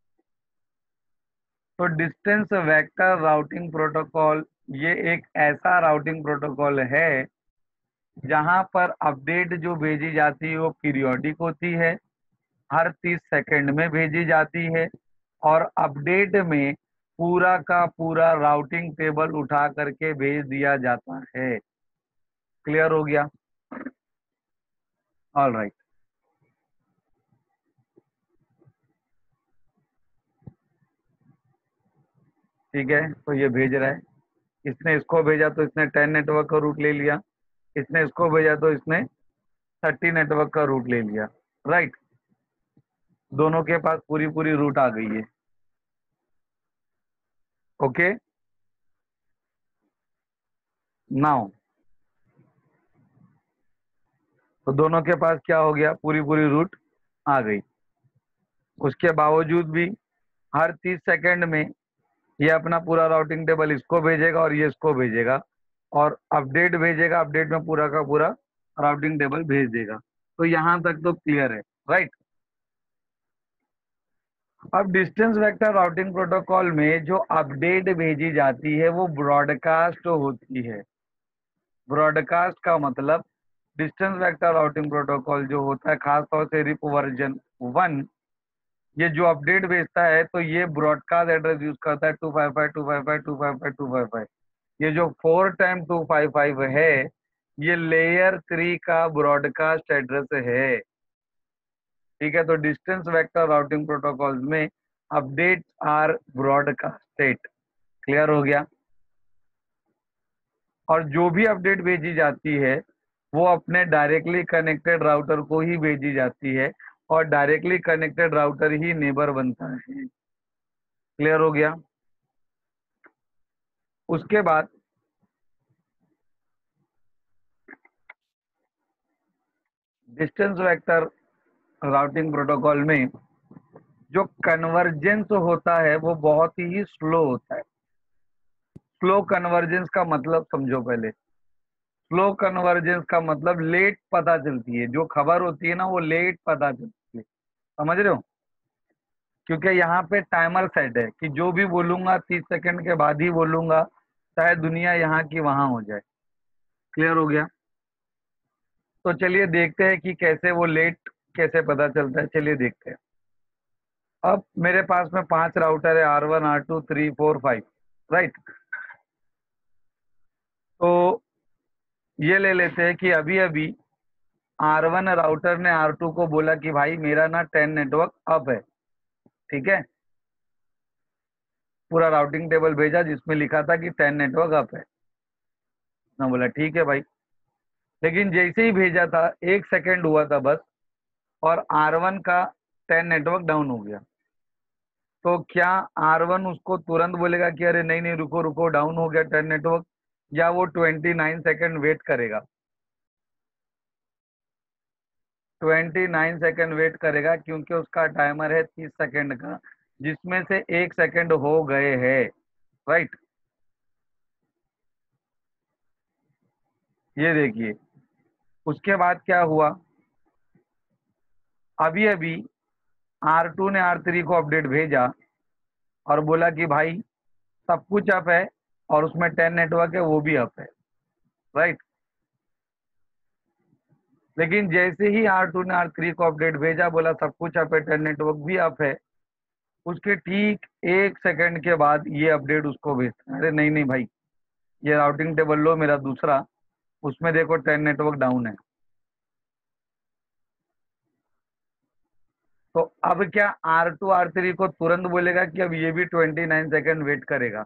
तो डिस्टेंस वेक्टर राउटिंग प्रोटोकॉल ये एक ऐसा राउटिंग प्रोटोकॉल है जहां पर अपडेट जो भेजी जाती है वो पीरियोडिक होती है, हर तीस सेकंड में भेजी जाती है और अपडेट में पूरा का पूरा राउटिंग टेबल उठा करके भेज दिया जाता है। क्लियर हो गया? All right. ठीक है, तो ये भेज रहा है, इसने इसको भेजा तो इसने टेन नेटवर्क का रूट ले लिया, इसने इसको भेजा तो इसने थर्टी नेटवर्क का रूट ले लिया। राइट, दोनों के पास पूरी पूरी रूट आ गई है। ओके, नाउ तो दोनों के पास क्या हो गया, पूरी पूरी रूट आ गई। उसके बावजूद भी हर तीस सेकंड में ये अपना पूरा राउटिंग टेबल इसको भेजेगा और ये इसको भेजेगा और अपडेट भेजेगा, अपडेट में पूरा का पूरा राउटिंग टेबल भेज देगा। तो यहां तक तो क्लियर है, राइट। अब डिस्टेंस वेक्टर राउटिंग प्रोटोकॉल में जो अपडेट भेजी जाती है वो ब्रॉडकास्ट होती है। ब्रॉडकास्ट का मतलब डिस्टेंस वेक्टर राउटिंग प्रोटोकॉल जो होता है, खासतौर से रिप वर्जन वन, ये जो अपडेट भेजता है तो ये ब्रॉडकास्ट एड्रेस यूज करता है two five five two five five two five five two five five. ये जो four time two five five है ये लेयर थ्री का ब्रॉडकास्ट एड्रेस है। ठीक है, तो डिस्टेंस वेक्टर राउटिंग प्रोटोकॉल में अपडेट आर ब्रॉडकास्टेड। क्लियर हो गया? और जो भी अपडेट भेजी जाती है वो अपने डायरेक्टली कनेक्टेड राउटर को ही भेजी जाती है और डायरेक्टली कनेक्टेड राउटर ही नेबर बनता है। क्लियर हो गया? उसके बाद डिस्टेंस वेक्टर राउटिंग प्रोटोकॉल में जो कन्वर्जेंस होता है वो बहुत ही स्लो होता है। स्लो कन्वर्जेंस का मतलब समझो पहले। स्लो कन्वर्जेंस का मतलब लेट पता चलती है, जो खबर होती है ना वो लेट पता चलती है। समझ रहे हो? क्योंकि यहाँ पे टाइमर सेट है कि जो भी बोलूंगा तीस सेकंड के बाद ही बोलूंगा, चाहे दुनिया यहाँ की वहां हो जाए। क्लियर हो गया? तो चलिए देखते हैं कि कैसे वो लेट कैसे पता चलता है। चलिए देखते हैं। अब मेरे पास में पांच राउटर है, R one R two three four five, right. तो ये ले लेते हैं कि अभी अभी आर वन राउटर ने आर टू को बोला कि भाई मेरा ना टेन नेटवर्क अप है। ठीक है, पूरा राउटिंग टेबल भेजा जिसमें लिखा था कि टेन नेटवर्क अप है। मैं बोला ठीक है भाई, लेकिन जैसे ही भेजा था एक सेकेंड हुआ था बस और आर वन का टेन नेटवर्क डाउन हो गया। तो क्या आर वन उसको तुरंत बोलेगा कि अरे नहीं नहीं रुको रुको डाउन हो गया टेन नेटवर्क, या वो ट्वेंटी नाइन सेकेंड वेट करेगा? ट्वेंटी नाइन सेकेंड वेट करेगा क्योंकि उसका टाइमर है तीस सेकेंड का, जिसमें से एक सेकेंड हो गए हैं। राइट, ये देखिए। उसके बाद क्या हुआ, अभी अभी आर टू ने आर थ्री को अपडेट भेजा और बोला कि भाई सब कुछ अप है और उसमें टेन नेटवर्क है वो भी अप है। राइट, लेकिन जैसे ही आर टू ने आर थ्री को अपडेट भेजा, बोला सब कुछ अप है टेन नेटवर्क भी अप है, उसके ठीक एक सेकंड के बाद ये अपडेट उसको भेजता है, अरे नहीं नहीं भाई ये राउटिंग टेबल लो मेरा दूसरा, उसमें देखो टेन नेटवर्क डाउन है। तो अब क्या आर टू आर थ्री को तुरंत बोलेगा कि अब ये भी ट्वेंटी नाइन सेकेंड वेट करेगा?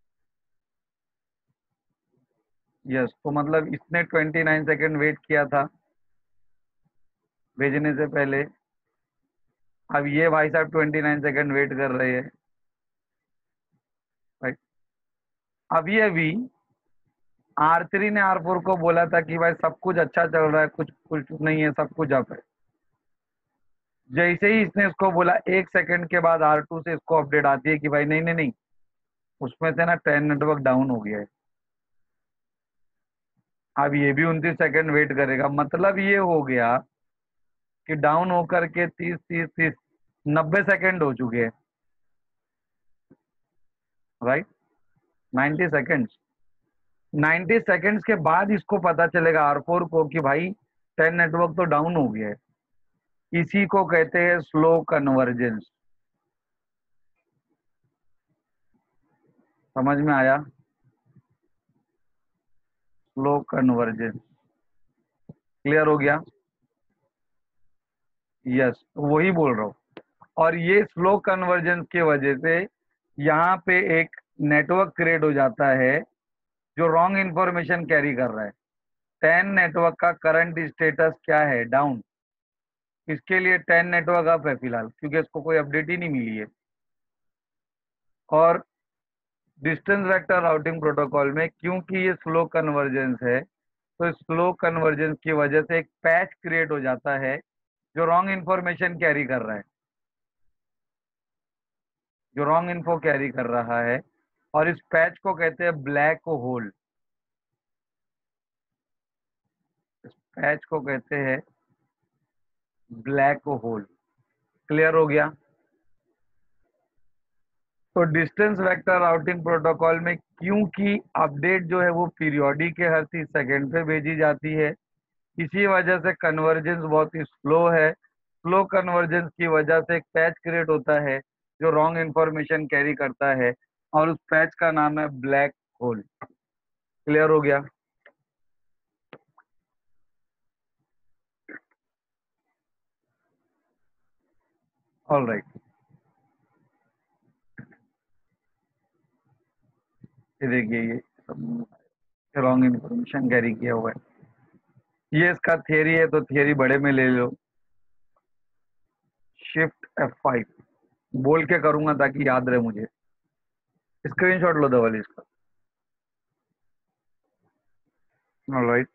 यस, तो मतलब इसने ट्वेंटी नाइन सेकेंड वेट किया था भेजने से पहले, अब ये भाई साहब ट्वेंटी नाइन सेकेंड वेट कर रहे हैं। राइट, अभी अभी आर थ्री ने आर फोर को बोला था कि भाई सब कुछ अच्छा चल रहा है, कुछ कुछ नहीं है, सब कुछ अप है। जैसे ही इसने इसको बोला एक सेकंड के बाद आर टू से इसको अपडेट आती है कि भाई नहीं नहीं नहीं उसमें से ना टेन नेटवर्क डाउन हो गया है। अब ये भी उनतीस सेकंड वेट करेगा, मतलब ये हो गया कि डाउन होकर के तीस तीस तीस नब्बे सेकंड हो चुके हैं। Right, ninety seconds. Ninety seconds के बाद इसको पता चलेगा आर फोर को कि भाई टेन नेटवर्क तो डाउन हो गया है। इसी को कहते हैं स्लो कन्वर्जेंस। समझ में आया? Slow convergence. क्लियर हो गया? यस, वही बोल रहा हूँ। और ये स्लो कन्वर्जेंस की वजह से यहाँ पे एक नेटवर्क क्रिएट हो जाता है जो रॉन्ग इंफॉर्मेशन कैरी कर रहा है। टेन नेटवर्क का करंट स्टेटस क्या है? डाउन। इसके लिए टेन नेटवर्क अप है फिलहाल, क्योंकि इसको कोई अपडेट ही नहीं मिली है। और डिस्टेंस वेक्टर राउटिंग प्रोटोकॉल में क्योंकि ये स्लो कन्वर्जेंस है, तो स्लो कन्वर्जेंस की वजह से एक पैच क्रिएट हो जाता है जो रॉन्ग इंफॉर्मेशन कैरी कर रहा है, जो रॉन्ग इन्फो कैरी कर रहा है। और इस पैच को कहते हैं ब्लैक होल। इस पैच को कहते हैं ब्लैक होल। क्लियर हो गया? तो डिस्टेंस वेक्टर राउटिंग प्रोटोकॉल में क्योंकि अपडेट जो है वो पीरियोडिक के हर तीस सेकेंड पे भेजी जाती है, इसी वजह से कन्वर्जेंस बहुत ही स्लो है। स्लो कन्वर्जेंस की वजह से एक पैच क्रिएट होता है जो रॉन्ग इंफॉर्मेशन कैरी करता है, और उस पैच का नाम है ब्लैक होल। क्लियर हो गया? All right. ये देखिए, ये रॉन्ग इंफॉर्मेशन कैरी किया हुआ है। ये इसका थियरी है, तो थियरी बड़े में ले लो। शिफ्ट एफ फाइव बोल के करूंगा ताकि याद रहे मुझे। स्क्रीनशॉट लो दवाली इसका। ऑलराइट,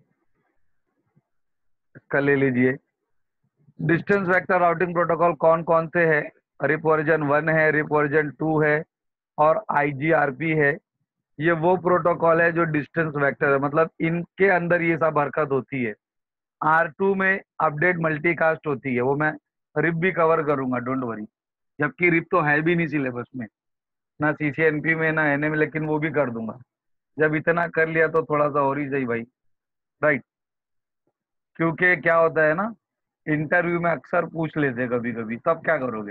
इसका ले लीजिए। डिस्टेंस वेक्टर राउटिंग प्रोटोकॉल कौन कौन से है? रिप वर्जन वन है, रिप वर्जन टू है, और आईजीआरपी है। ये वो प्रोटोकॉल है जो डिस्टेंस वेक्टर है, मतलब इनके अंदर ये सब हरकत होती है। आर टू में अपडेट मल्टीकास्ट होती है, वो मैं रिप भी कवर करूंगा, डोंट वरी। जबकि रिप तो है भी नहीं सिलेबस में, ना सीसीएनपी में, ना एनए में, लेकिन वो भी कर दूंगा। जब इतना कर लिया तो थोड़ा सा और ही सही भाई। राइट, क्योंकि क्या होता है ना, इंटरव्यू में अक्सर पूछ लेते कभी कभी, तब क्या करोगे?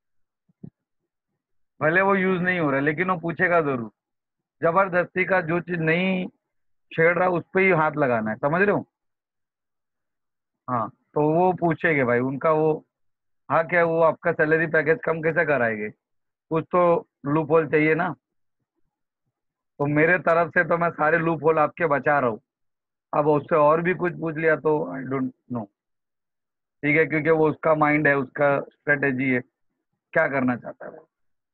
भले वो यूज नहीं हो रहा है, लेकिन वो पूछेगा जरूर। जबरदस्ती का जो चीज नहीं छेड़ रहा उस पर ही हाथ लगाना है, समझ रहे हो? हाँ, तो वो पूछेंगे भाई, उनका वो हक है। वो आपका सैलरी पैकेज कम कैसे कराएंगे? कुछ तो लूप होल चाहिए ना। तो मेरे तरफ से तो मैं सारे लूप होल आपके बचा रहा हूँ। अब उससे और भी कुछ पूछ लिया तो आई डोंट नो। ठीक है, क्योंकि वो उसका माइंड है, उसका स्ट्रेटेजी है, क्या करना चाहता है वो।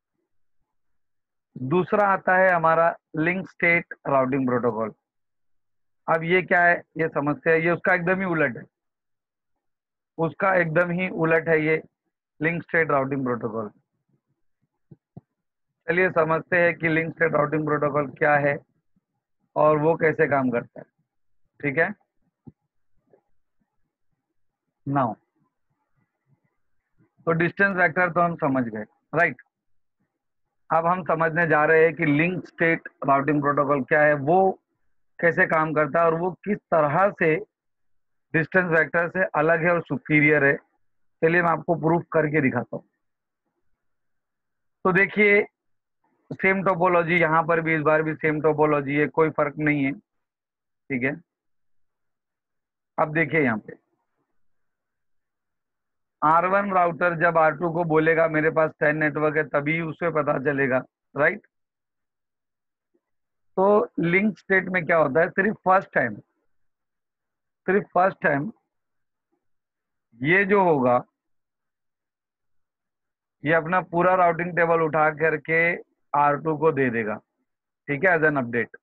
दूसरा आता है हमारा लिंक स्टेट राउटिंग प्रोटोकॉल। अब ये क्या है, ये समस्या है, ये उसका एकदम ही उलट है। उसका एकदम ही उलट है ये लिंक स्टेट राउटिंग प्रोटोकॉल। चलिए समझते हैं कि लिंक स्टेट राउटिंग प्रोटोकॉल क्या है और वो कैसे काम करता है। ठीक है, नाउ तो डिस्टेंस वेक्टर तो हम समझ गए, राइट। अब हम समझने जा रहे हैं कि लिंक स्टेट राउटिंग प्रोटोकॉल क्या है, वो कैसे काम करता है, और वो किस तरह से डिस्टेंस वेक्टर से अलग है और सुपीरियर है। चलिए मैं आपको प्रूफ करके दिखाता हूँ। तो देखिए, सेम टोपोलॉजी यहाँ पर भी, इस बार भी सेम टोपोलॉजी है, कोई फर्क नहीं है। ठीक है, अब देखिए यहाँ पे आर वन राउटर जब आर टू को बोलेगा मेरे पास टेन नेटवर्क है, तभी उसे पता चलेगा, राइट। तो लिंक स्टेट में क्या होता है, सिर्फ फर्स्ट टाइम, सिर्फ फर्स्ट टाइम ये जो होगा, ये अपना पूरा राउटिंग टेबल उठा करके आर टू को दे देगा। ठीक है, एज एन अपडेट।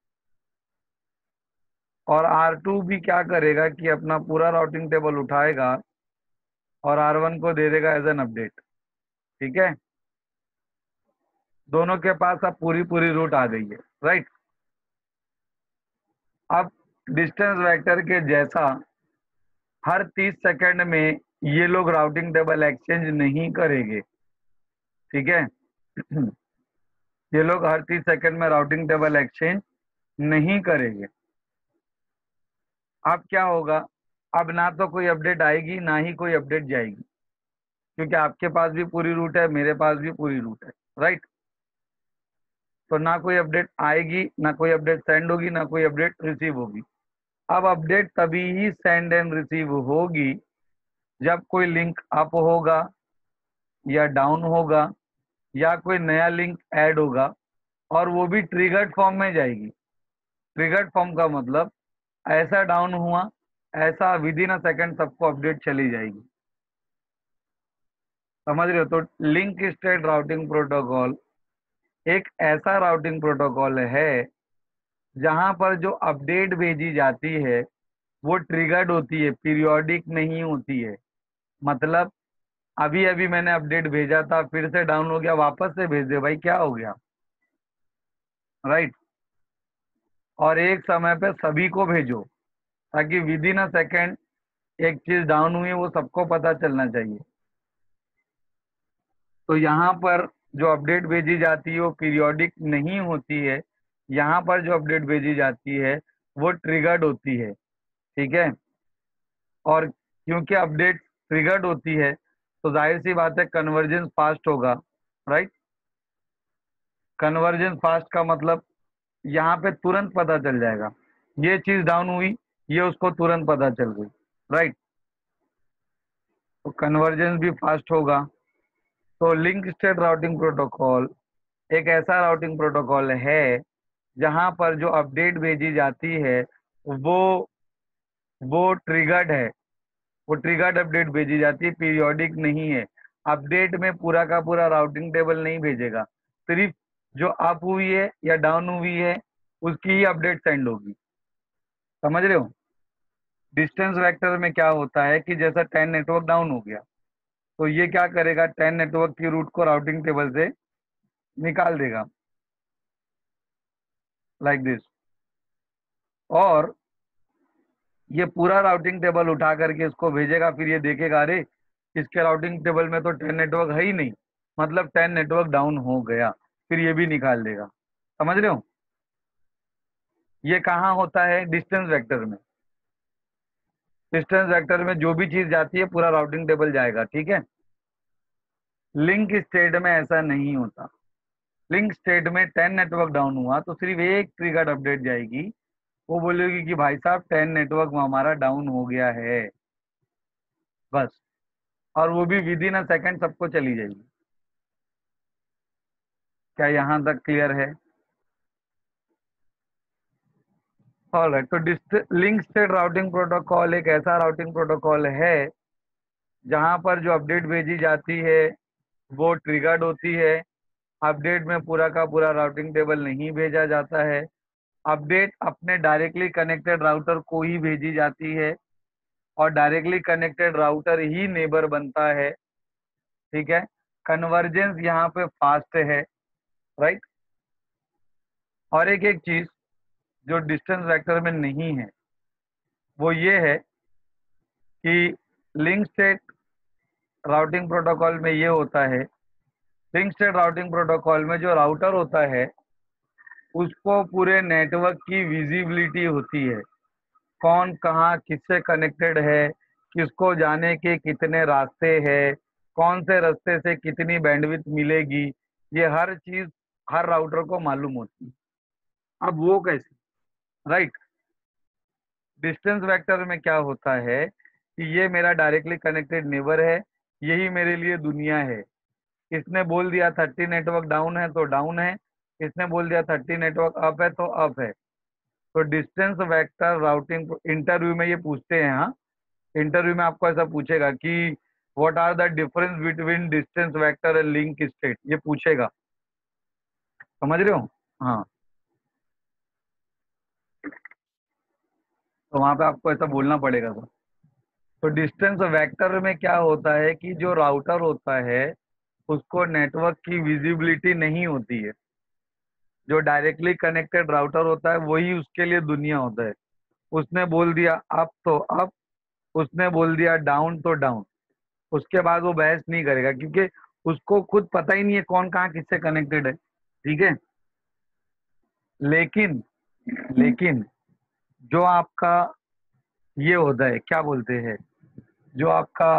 और आर टू भी क्या करेगा कि अपना पूरा राउटिंग टेबल उठाएगा और आर वन को दे देगा एज एन अपडेट। ठीक है, दोनों के पास अब पूरी पूरी रूट आ गई है, राइट। अब डिस्टेंस वेक्टर के जैसा हर तीस सेकंड में ये लोग राउटिंग टेबल एक्सचेंज नहीं करेंगे। ठीक है ये लोग हर तीस सेकंड में राउटिंग टेबल एक्सचेंज नहीं करेंगे। अब क्या होगा, अब ना तो कोई अपडेट आएगी ना ही कोई अपडेट जाएगी, क्योंकि आपके पास भी पूरी रूट है, मेरे पास भी पूरी रूट है, राइट। तो ना कोई अपडेट आएगी, ना कोई अपडेट सेंड होगी, ना कोई अपडेट रिसीव होगी। अब अपडेट तभी ही सेंड एंड रिसीव होगी जब कोई लिंक अप होगा या डाउन होगा या कोई नया लिंक ऐड होगा, और वो भी ट्रिगर्ड फॉर्म में जाएगी। ट्रिगर्ड फॉर्म का मतलब ऐसा डाउन हुआ, ऐसा विद इन अ सेकेंड सबको अपडेट चली जाएगी। समझ रहे हो? तो लिंक स्टेट राउटिंग प्रोटोकॉल एक ऐसा राउटिंग प्रोटोकॉल है जहां पर जो अपडेट भेजी जाती है वो ट्रिगर्ड होती है, पीरियोडिक नहीं होती है। मतलब अभी अभी मैंने अपडेट भेजा था, फिर से डाउन हो गया, वापस से भेज दे भाई, क्या हो गया, राइट। और एक समय पे सभी को भेजो, ताकि विद इन अ सेकेंड एक चीज डाउन हुई वो सबको पता चलना चाहिए। तो यहाँ पर जो अपडेट भेजी जाती है वो पीरियोडिक नहीं होती है, यहाँ पर जो अपडेट भेजी जाती है वो ट्रिगर्ड होती है, ठीक है। और क्योंकि अपडेट ट्रिगर्ड होती है तो जाहिर सी बात है कन्वर्जेंस फास्ट होगा, राइट। कन्वर्जेंस फास्ट का मतलब यहाँ पे तुरंत पता चल जाएगा, ये चीज डाउन हुई, ये उसको तुरंत पता चल गई, राइट। तो कन्वर्जेंस भी फास्ट होगा। तो लिंक स्टेट राउटिंग प्रोटोकॉल एक ऐसा राउटिंग प्रोटोकॉल है जहां पर जो अपडेट भेजी जाती है वो वो ट्रिगर्ड है, वो ट्रिगर्ड अपडेट भेजी जाती है, पीरियोडिक नहीं है। अपडेट में पूरा का पूरा राउटिंग टेबल नहीं भेजेगा, सिर्फ जो अप हुई है या डाउन हुई है उसकी ही अपडेट सेंड होगी। समझ रहे हो? डिस्टेंस वेक्टर में क्या होता है कि जैसा टेन नेटवर्क डाउन हो गया तो ये क्या करेगा, टेन नेटवर्क की रूट को राउटिंग टेबल से निकाल देगा, लाइक दिस। और ये पूरा राउटिंग टेबल उठा करके इसको भेजेगा, फिर ये देखेगा अरे इसके राउटिंग टेबल में तो टेन नेटवर्क है ही नहीं, मतलब टेन नेटवर्क डाउन हो गया, फिर ये भी निकाल देगा। समझ रहे हो? ये कहाँ होता है? डिस्टेंस वेक्टर में। डिस्टेंस वेक्टर में जो भी चीज जाती है पूरा राउटिंग टेबल जाएगा, ठीक है। लिंक स्टेट में ऐसा नहीं होता। लिंक स्टेट में टेन नेटवर्क डाउन हुआ तो सिर्फ एक ट्रिगर्ड अपडेट जाएगी, वो बोलेगी कि भाई साहब टेन नेटवर्क हमारा डाउन हो गया है, बस। और वो भी विद इन अ सेकेंड सबको चली जाएगी। क्या यहाँ तक क्लियर है? ऑलराइट। तो लिंक स्टेट राउटिंग प्रोटोकॉल एक ऐसा राउटिंग प्रोटोकॉल है जहां पर जो अपडेट भेजी जाती है वो ट्रिगर्ड होती है। अपडेट में पूरा का पूरा राउटिंग टेबल नहीं भेजा जाता है, अपडेट अपने डायरेक्टली कनेक्टेड राउटर को ही भेजी जाती है, और डायरेक्टली कनेक्टेड राउटर ही नेबर बनता है, ठीक है। कन्वर्जेंस यहाँ पे फास्ट है, राइट। और एक एक चीज जो डिस्टेंस वेक्टर में नहीं है वो ये है कि लिंक स्टेट राउटिंग प्रोटोकॉल में ये होता है, लिंक स्टेट राउटिंग प्रोटोकॉल में जो राउटर होता है उसको पूरे नेटवर्क की विजिबिलिटी होती है, कौन कहाँ किससे कनेक्टेड है, किसको जाने के कितने रास्ते हैं, कौन से रास्ते से कितनी बैंडविड्थ मिलेगी, ये हर चीज हर राउटर को मालूम होती है। अब वो कैसे, राइट। डिस्टेंस वेक्टर में क्या होता है कि ये मेरा डायरेक्टली कनेक्टेड नेबर है, यही मेरे लिए दुनिया है। इसने बोल दिया थर्टी नेटवर्क डाउन है तो डाउन है, इसने बोल दिया थर्टी नेटवर्क अप है तो अप है। तो डिस्टेंस वेक्टर राउटिंग इंटरव्यू में ये पूछते हैं, हाँ, इंटरव्यू में आपको ऐसा पूछेगा कि what are the difference between distance vector and link state, ये पूछेगा। समझ रहे हो? हाँ। तो वहां पे आपको ऐसा बोलना पड़ेगा सर। तो डिस्टेंस वेक्टर में क्या होता है कि जो राउटर होता है उसको नेटवर्क की विजिबिलिटी नहीं होती है। जो डायरेक्टली कनेक्टेड राउटर होता है वही उसके लिए दुनिया होता है। उसने बोल दिया अप तो अप, उसने बोल दिया डाउन तो डाउन, उसके बाद वो बहस नहीं करेगा, क्योंकि उसको खुद पता ही नहीं है कौन कहाँ किससे कनेक्टेड है, ठीक है। लेकिन लेकिन जो आपका ये होता है, क्या बोलते हैं, जो आपका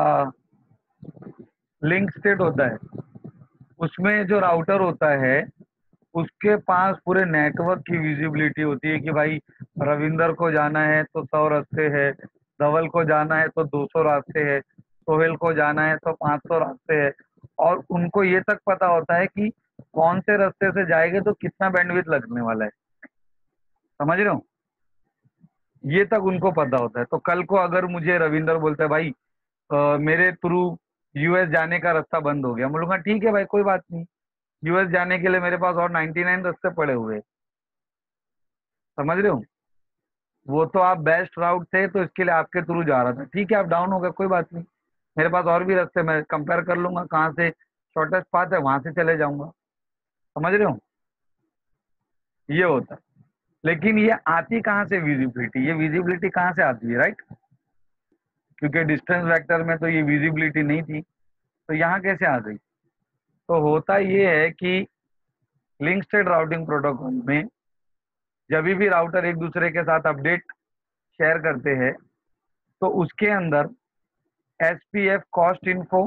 लिंक स्टेट होता है, उसमें जो राउटर होता है उसके पास पूरे नेटवर्क की विजिबिलिटी होती है कि भाई रविंदर को जाना है तो सौ रास्ते है, धवल को जाना है तो दो सौ रास्ते है, सोहेल को जाना है तो पाँच सौ रास्ते है। और उनको ये तक पता होता है कि कौन से रास्ते से जाएंगे तो कितना बैंडविड्थ लगने वाला है। समझ रहे हो, ये तक उनको पता होता है। तो कल को अगर मुझे रविंदर बोलता है भाई अ, मेरे थ्रू यूएस जाने का रास्ता बंद हो गया, मैं बोलूंगा ठीक है भाई कोई बात नहीं, यूएस जाने के लिए मेरे पास और नाइन्टी नाइन रास्ते पड़े हुए हैं। समझ रहे हो, वो तो आप बेस्ट राउट थे तो इसके लिए आपके थ्रू जा रहा था, ठीक है आप डाउन हो गए कोई बात नहीं, मेरे पास और भी रास्ते, मैं कंपेयर कर लूंगा कहाँ से शॉर्टेस्ट पाथ है वहां से चले जाऊंगा। समझ रहे हो, ये होता है। लेकिन ये आती कहाँ से विजिबिलिटी, ये विजिबिलिटी कहाँ से आती है, राइट? क्योंकि डिस्टेंस वेक्टर में तो ये विजिबिलिटी नहीं थी, तो यहाँ कैसे आ गई? तो होता ये है कि लिंक स्टेट राउटिंग प्रोटोकॉल में जब भी राउटर एक दूसरे के साथ अपडेट शेयर करते हैं तो उसके अंदर S P F cost info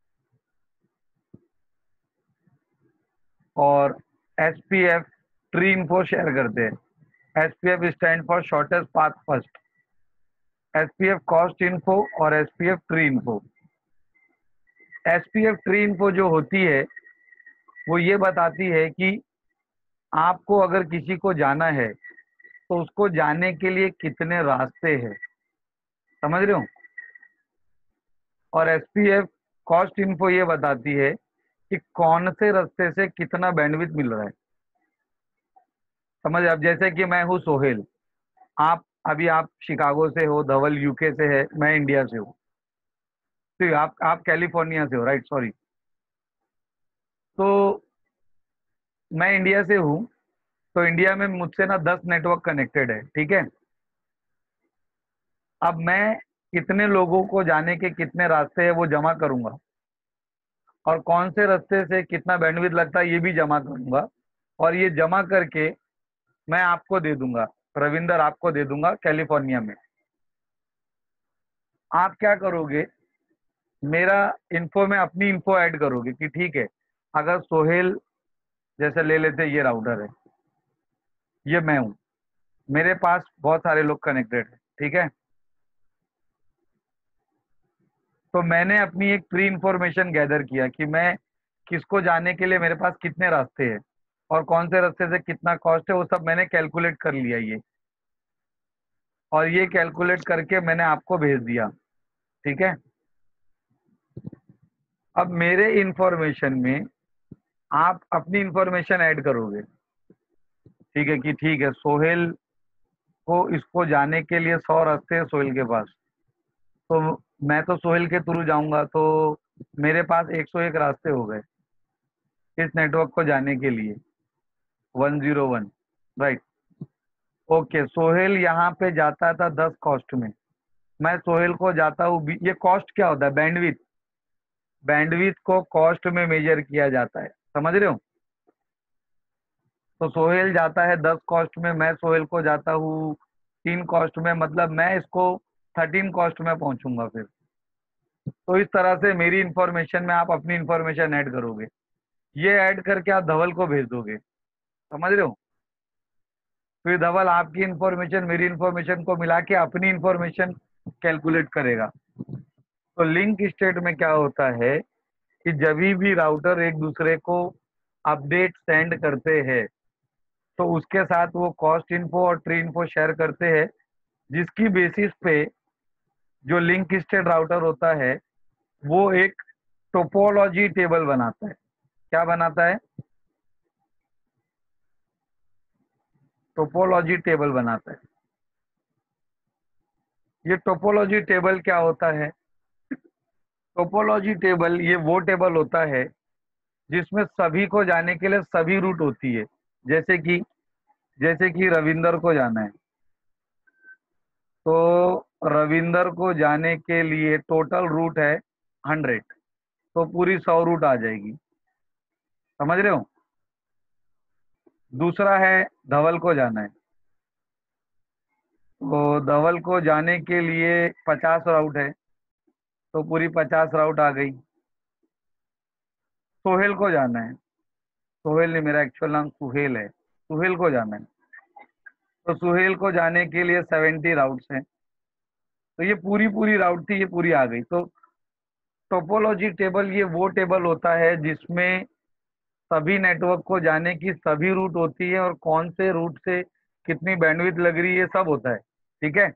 और S P F tree info share करते हैं। S P F stand for shortest path first, S P F cost info और S P F tree info. S P F tree info जो होती है वो ये बताती है कि आपको अगर किसी को जाना है तो उसको जाने के लिए कितने रास्ते हैं। समझ रहे हो, और S P F cost info ये बताती है कि कौन से रास्ते से कितना बैंडविड्थ मिल रहा है। समझ, अब जैसे कि मैं हूँ सोहेल, आप अभी आप शिकागो से हो, धवल यूके से है, मैं इंडिया से हूँ, तो आप आप कैलिफोर्निया से हो, राइट, सॉरी। तो मैं इंडिया से हूँ, तो इंडिया में मुझसे ना दस नेटवर्क कनेक्टेड है, ठीक है। अब मैं कितने लोगों को जाने के कितने रास्ते हैं वो जमा करूंगा, और कौन से रास्ते से कितना बैंडविड्थ लगता है ये भी जमा करूंगा, और ये जमा करके मैं आपको दे दूंगा, रविंदर आपको दे दूंगा कैलिफोर्निया में। आप क्या करोगे, मेरा इन्फो में अपनी इन्फो ऐड करोगे कि ठीक है, अगर सोहेल, जैसे ले लेते ये राउटर है, ये मैं हूँ, मेरे पास बहुत सारे लोग कनेक्टेड है, ठीक है। तो मैंने अपनी एक प्री इंफॉर्मेशन गैदर किया कि मैं किसको जाने के लिए मेरे पास कितने रास्ते हैं और कौन से रास्ते से कितना कॉस्ट है, वो सब मैंने कैलकुलेट कर लिया ये, और ये कैलकुलेट करके मैंने आपको भेज दिया, ठीक है। अब मेरे इंफॉर्मेशन में आप अपनी इंफॉर्मेशन ऐड करोगे, ठीक है, कि ठीक है सोहेल को इसको जाने के लिए सौ रास्ते हैं सोहेल के पास, तो मैं तो सोहेल के थ्रू जाऊंगा, तो मेरे पास एक सौ एक रास्ते हो गए इस नेटवर्क को जाने के लिए, one zero one, right. Okay, Sohail यहाँ पे जाता था दस कॉस्ट में, मैं सोहेल को जाता हूँ, ये कॉस्ट क्या होता है, बैंडविथ, बैंडविथ को कॉस्ट में मेजर किया जाता है। समझ रहे हो, तो सोहेल जाता है दस कॉस्ट में, मैं सोहेल को जाता हूँ तीन कॉस्ट में, मतलब मैं इसको थर्टीन कॉस्ट में पहुंचूंगा फिर। तो इस तरह से मेरी इंफॉर्मेशन में आप अपनी इंफॉर्मेशन ऐड करोगे, ये ऐड करके आप धवल को भेज दोगे। समझ रहे हो, फिर धवल आपकी इंफॉर्मेशन मेरी इंफॉर्मेशन को मिला के अपनी इंफॉर्मेशन कैलकुलेट करेगा। तो लिंक स्टेट में क्या होता है कि जब भी राउटर एक दूसरे को अपडेट सेंड करते हैं तो उसके साथ वो कॉस्ट इन्फो और ट्री इन्फो शेयर करते हैं, जिसकी बेसिस पे जो लिंक स्टेट राउटर होता है वो एक टोपोलॉजी टेबल बनाता है। क्या बनाता है, टोपोलॉजी टेबल बनाता है। ये टोपोलॉजी टेबल क्या होता है, टोपोलॉजी टेबल ये वो टेबल होता है जिसमें सभी को जाने के लिए सभी रूट होती है। जैसे कि जैसे कि रविंदर को जाना है, तो रविंदर को जाने के लिए टोटल रूट है हंड्रेड, तो पूरी सौ रूट आ जाएगी। समझ रहे हो, दूसरा है धवल को जाना है, तो धवल को जाने के लिए पचास राउट है, तो पूरी पचास राउट आ गई। सोहेल को जाना है, सोहेल नहीं, मेरा एक्चुअल नाम सुहेल है, सुहेल को जाना है। तो सुहेल को जाने के लिए सेवेंटी राउट्स हैं। तो ये पूरी पूरी राउट थी, ये पूरी आ गई। तो टोपोलॉजी टेबल ये वो टेबल होता है जिसमें सभी नेटवर्क को जाने की सभी रूट होती है और कौन से रूट से कितनी बैंडविड्थ लग रही है, सब होता है। ठीक है।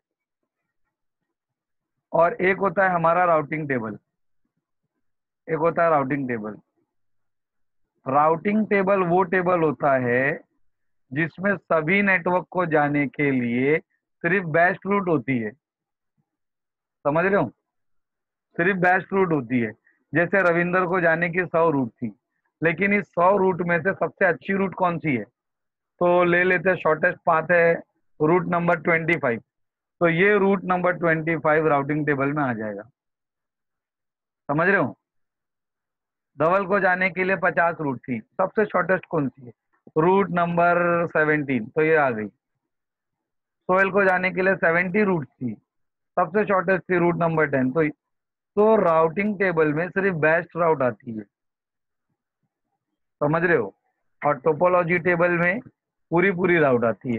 और एक होता है हमारा राउटिंग टेबल, एक होता है राउटिंग टेबल। राउटिंग टेबल वो टेबल होता है जिसमें सभी नेटवर्क को जाने के लिए सिर्फ बेस्ट रूट होती है। समझ रहे हो? सिर्फ बेस्ट रूट होती है। जैसे रविंदर को जाने की सौ रूट थी, लेकिन इस सौ रूट में से सबसे अच्छी रूट कौन सी है? तो ले लेते हैं, शॉर्टेस्ट पाथ है रूट नंबर ट्वेंटी फाइव। तो ये route number twenty five routing table में आ जाएगा। समझ रहे हो? धवल को जाने के लिए पचास रूट थी, सबसे शॉर्टेस्ट कौन सी है? रूट नंबर सेवेंटीन, तो ये आ गई। सोहेल को जाने के लिए सेवेंटी रूट थी, सबसे शॉर्टेस्ट थी रूट नंबर टेन। तो तो राउटिंग टेबल में सिर्फ बेस्ट राउट आती है। समझ रहे हो? और टोपोलॉजी टेबल में पूरी पूरी राउट आती है।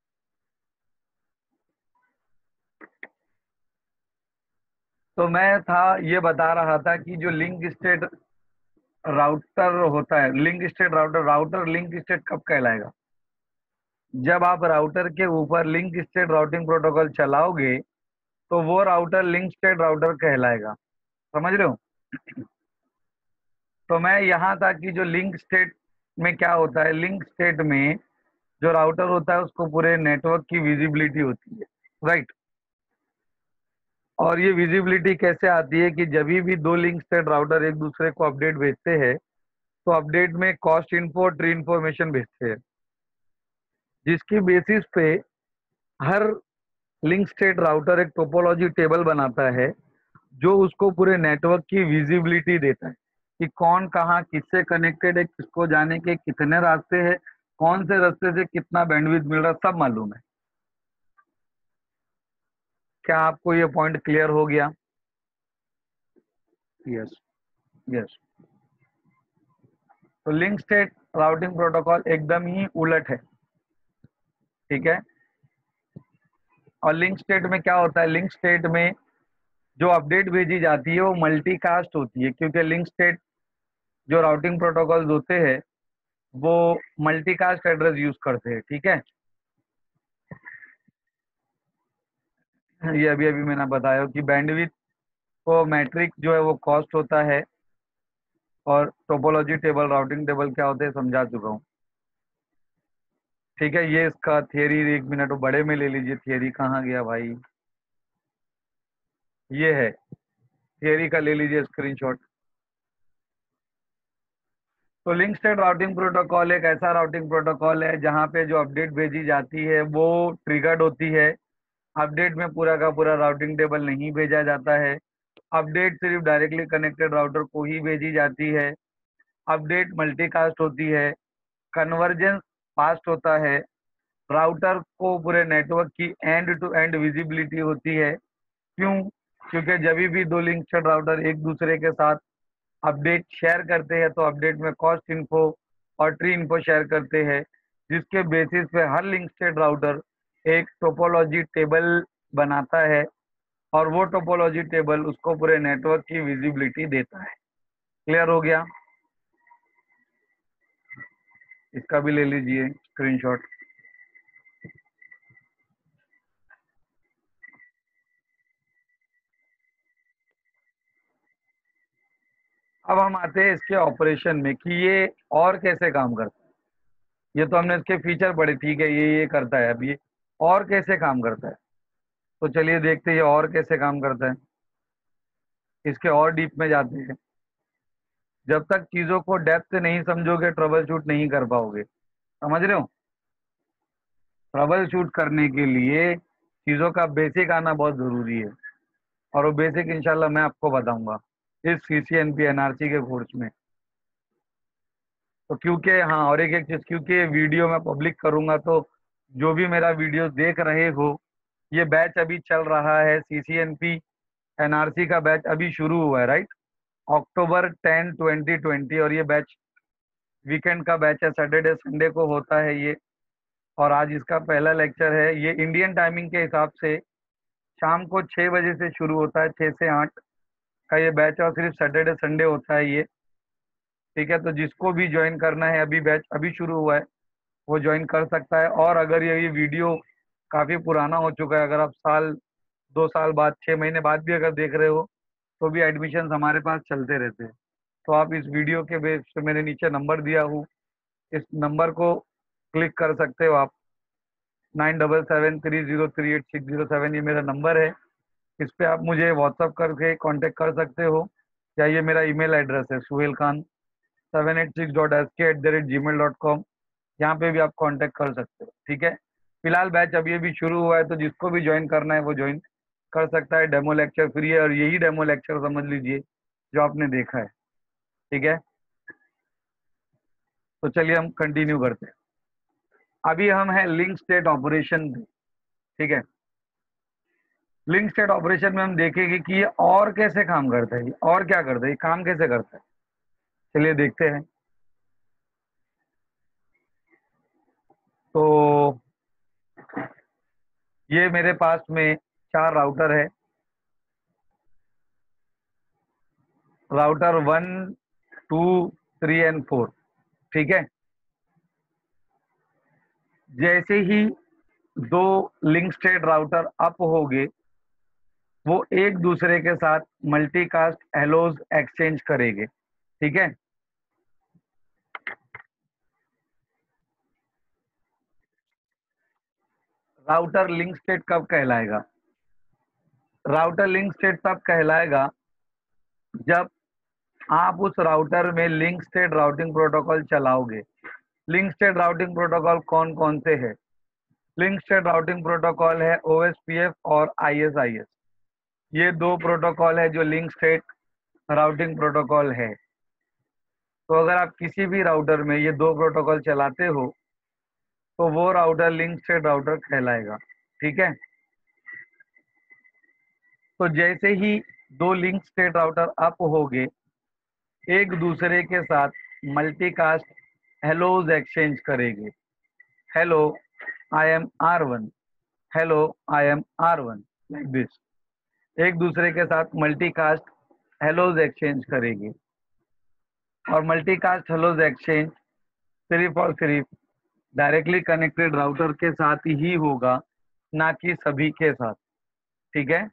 तो मैं था ये बता रहा था कि जो लिंक स्टेट राउटर होता है, link state router, router link state कब कहलाएगा? जब आप राउटर के ऊपर लिंक स्टेट राउटिंग प्रोटोकॉल चलाओगे तो वो राउटर लिंक स्टेट राउटर कहलाएगा। समझ रहे हो? तो मैं यहाँ था कि जो लिंक स्टेट में क्या होता है, लिंक स्टेट में जो राउटर होता है उसको पूरे नेटवर्क की विजिबिलिटी होती है, राइट। और ये विजिबिलिटी कैसे आती है कि जब भी दो लिंक स्टेट राउटर एक दूसरे को अपडेट भेजते हैं तो अपडेट में कॉस्ट इन्फो, ट्री इन्फॉर्मेशन भेजते हैं, जिसकी बेसिस पे हर लिंक स्टेट राउटर एक टोपोलॉजी टेबल बनाता है जो उसको पूरे नेटवर्क की विजिबिलिटी देता है कि कौन कहाँ किससे कनेक्टेड है, किसको जाने के कितने रास्ते हैं, कौन से रास्ते से कितना बैंडविड्थ मिल रहा है, सब मालूम है। क्या आपको ये पॉइंट क्लियर हो गया? Yes, yes. तो लिंक स्टेट राउटिंग प्रोटोकॉल एकदम ही उलट है। ठीक है। और लिंक स्टेट में क्या होता है, लिंक स्टेट में जो अपडेट भेजी जाती है वो मल्टीकास्ट होती है, क्योंकि लिंक स्टेट जो राउटिंग प्रोटोकॉल्स होते हैं वो मल्टीकास्ट एड्रेस यूज करते हैं। ठीक है। ये अभी अभी मैंने बताया कि बैंडविड्थ को मैट्रिक जो है वो कॉस्ट होता है, और टोपोलॉजी टेबल राउटिंग टेबल क्या होते हैं समझा चुका हूँ। ठीक है। ये इसका थियरी, एक मिनट वो बड़े में ले लीजिए, थियरी कहाँ गया भाई? ये है थियरी का, ले लीजिए स्क्रीनशॉट। तो लिंक स्टेट राउटिंग प्रोटोकॉल एक ऐसा राउटिंग प्रोटोकॉल है जहाँ पे जो अपडेट भेजी जाती है वो ट्रिगर्ड होती है। अपडेट में पूरा का पूरा राउटिंग टेबल नहीं भेजा जाता है। अपडेट सिर्फ डायरेक्टली कनेक्टेड राउटर को ही भेजी जाती है। अपडेट मल्टीकास्ट होती है। कन्वर्जेंस फास्ट होता है। राउटर को पूरे नेटवर्क की एंड टू एंड विजिबिलिटी होती है। क्यों? क्योंकि जब भी दो लिंक स्टेट राउटर एक दूसरे के साथ अपडेट शेयर करते हैं तो अपडेट में कॉस्ट इन्फो और ट्री इन्फो शेयर करते हैं, जिसके बेसिस पे हर लिंक स्टेट राउटर एक टोपोलॉजी टेबल बनाता है और वो टोपोलॉजी टेबल उसको पूरे नेटवर्क की विजिबिलिटी देता है। क्लियर हो गया? इसका भी ले लीजिए स्क्रीनशॉट। अब हम आते हैं इसके ऑपरेशन में कि ये और कैसे काम करता है। ये तो हमने इसके फीचर पढ़े, ठीक है, ये ये करता है। अब ये और कैसे काम करता है, तो चलिए देखते हैं ये और कैसे काम करता है। इसके और डीप में जाते हैं। जब तक चीजों को डेप्थ से नहीं समझोगे ट्रबल शूट नहीं कर पाओगे। समझ रहे हो? ट्रबल शूट करने के लिए चीजों का बेसिक आना बहुत जरूरी है, और वो बेसिक इंशाल्लाह मैं आपको बताऊंगा इस C C N P N R C के कोर्स में। तो क्योंकि हाँ, और एक एक चीज, क्योंकि वीडियो मैं पब्लिक करूंगा तो जो भी मेरा वीडियो देख रहे हो ये बैच अभी चल रहा है, सीसीएनपी एनआरसी का बैच अभी शुरू हुआ है, right, October ten twenty twenty. और ये बैच वीकेंड का बैच है, सैटरडे संडे को होता है ये। और आज इसका पहला लेक्चर है। ये इंडियन टाइमिंग के हिसाब से शाम को छः बजे से शुरू होता है, छः से आठ का ये बैच, और सिर्फ सैटरडे संडे होता है ये। ठीक है, तो जिसको भी ज्वाइन करना है, अभी बैच अभी शुरू हुआ है, वो ज्वाइन कर सकता है। और अगर ये ये वीडियो काफ़ी पुराना हो चुका है, अगर आप साल दो साल बाद, छः महीने बाद भी अगर देख रहे हो, तो भी एडमिशन हमारे पास चलते रहते हैं। तो आप इस वीडियो के बेस पे मेरे नीचे नंबर दिया हूँ, इस नंबर को क्लिक कर सकते हो आप। Nine double seven three zero three eight six zero seven ये मेरा नंबर है। इस पे आप मुझे व्हाट्सअप करके कांटेक्ट कर सकते हो, या ये मेरा ईमेल एड्रेस है Suhail Khan seven eight six dot S K at the rate Gmail dot com. यहाँ पे भी आप कांटेक्ट कर सकते हो। ठीक है, फिलहाल बैच अभी अभी शुरू हुआ है, तो जिसको भी ज्वाइन करना है वो ज्वाइन कर सकता है। डेमो लेक्चर फ्री है, और यही डेमो लेक्चर समझ लीजिए जो आपने देखा है। ठीक है, तो चलिए हम कंटिन्यू करते हैं। अभी हम हैं लिंक स्टेट ऑपरेशन पे। ठीक है, लिंक स्टेट ऑपरेशन में हम देखेंगे कि ये और कैसे काम करता है, ये और क्या करता है, ये काम कैसे करता है। चलिए देखते हैं। तो ये मेरे पास में चार राउटर है, router one two three and four. ठीक है, जैसे ही दो लिंक स्टेट राउटर अप हो गए, वो एक दूसरे के साथ मल्टीकास्ट हेलोज एक्सचेंज करेंगे। ठीक है, राउटर लिंक स्टेट कब कहलाएगा? राउटर लिंक स्टेट तब कहलाएगा जब आप उस राउटर में लिंक स्टेट राउटिंग प्रोटोकॉल चलाओगे। लिंक स्टेट राउटिंग प्रोटोकॉल कौन कौन से है? लिंक स्टेट राउटिंग प्रोटोकॉल है ओ एस पी एफ और आई एस आई एस। ये दो प्रोटोकॉल है जो लिंक स्टेट राउटिंग प्रोटोकॉल है। तो अगर आप किसी भी राउटर में ये दो प्रोटोकॉल चलाते हो, तो वो राउटर लिंक स्टेट राउटर कहलाएगा। ठीक है, तो जैसे ही दो लिंक स्टेट राउटर अप हो गए, एक दूसरे के साथ मल्टीकास्ट हेलोज एक्सचेंज करेंगे। Hello, I am R one, hello, I am R one, like this. एक दूसरे के साथ मल्टीकास्ट हेलोज एक्सचेंज करेंगे। और मल्टीकास्ट हेलोज एक्सचेंज सिर्फ और सिर्फ डायरेक्टली कनेक्टेड राउटर के साथ ही होगा, ना कि सभी के साथ। ठीक है,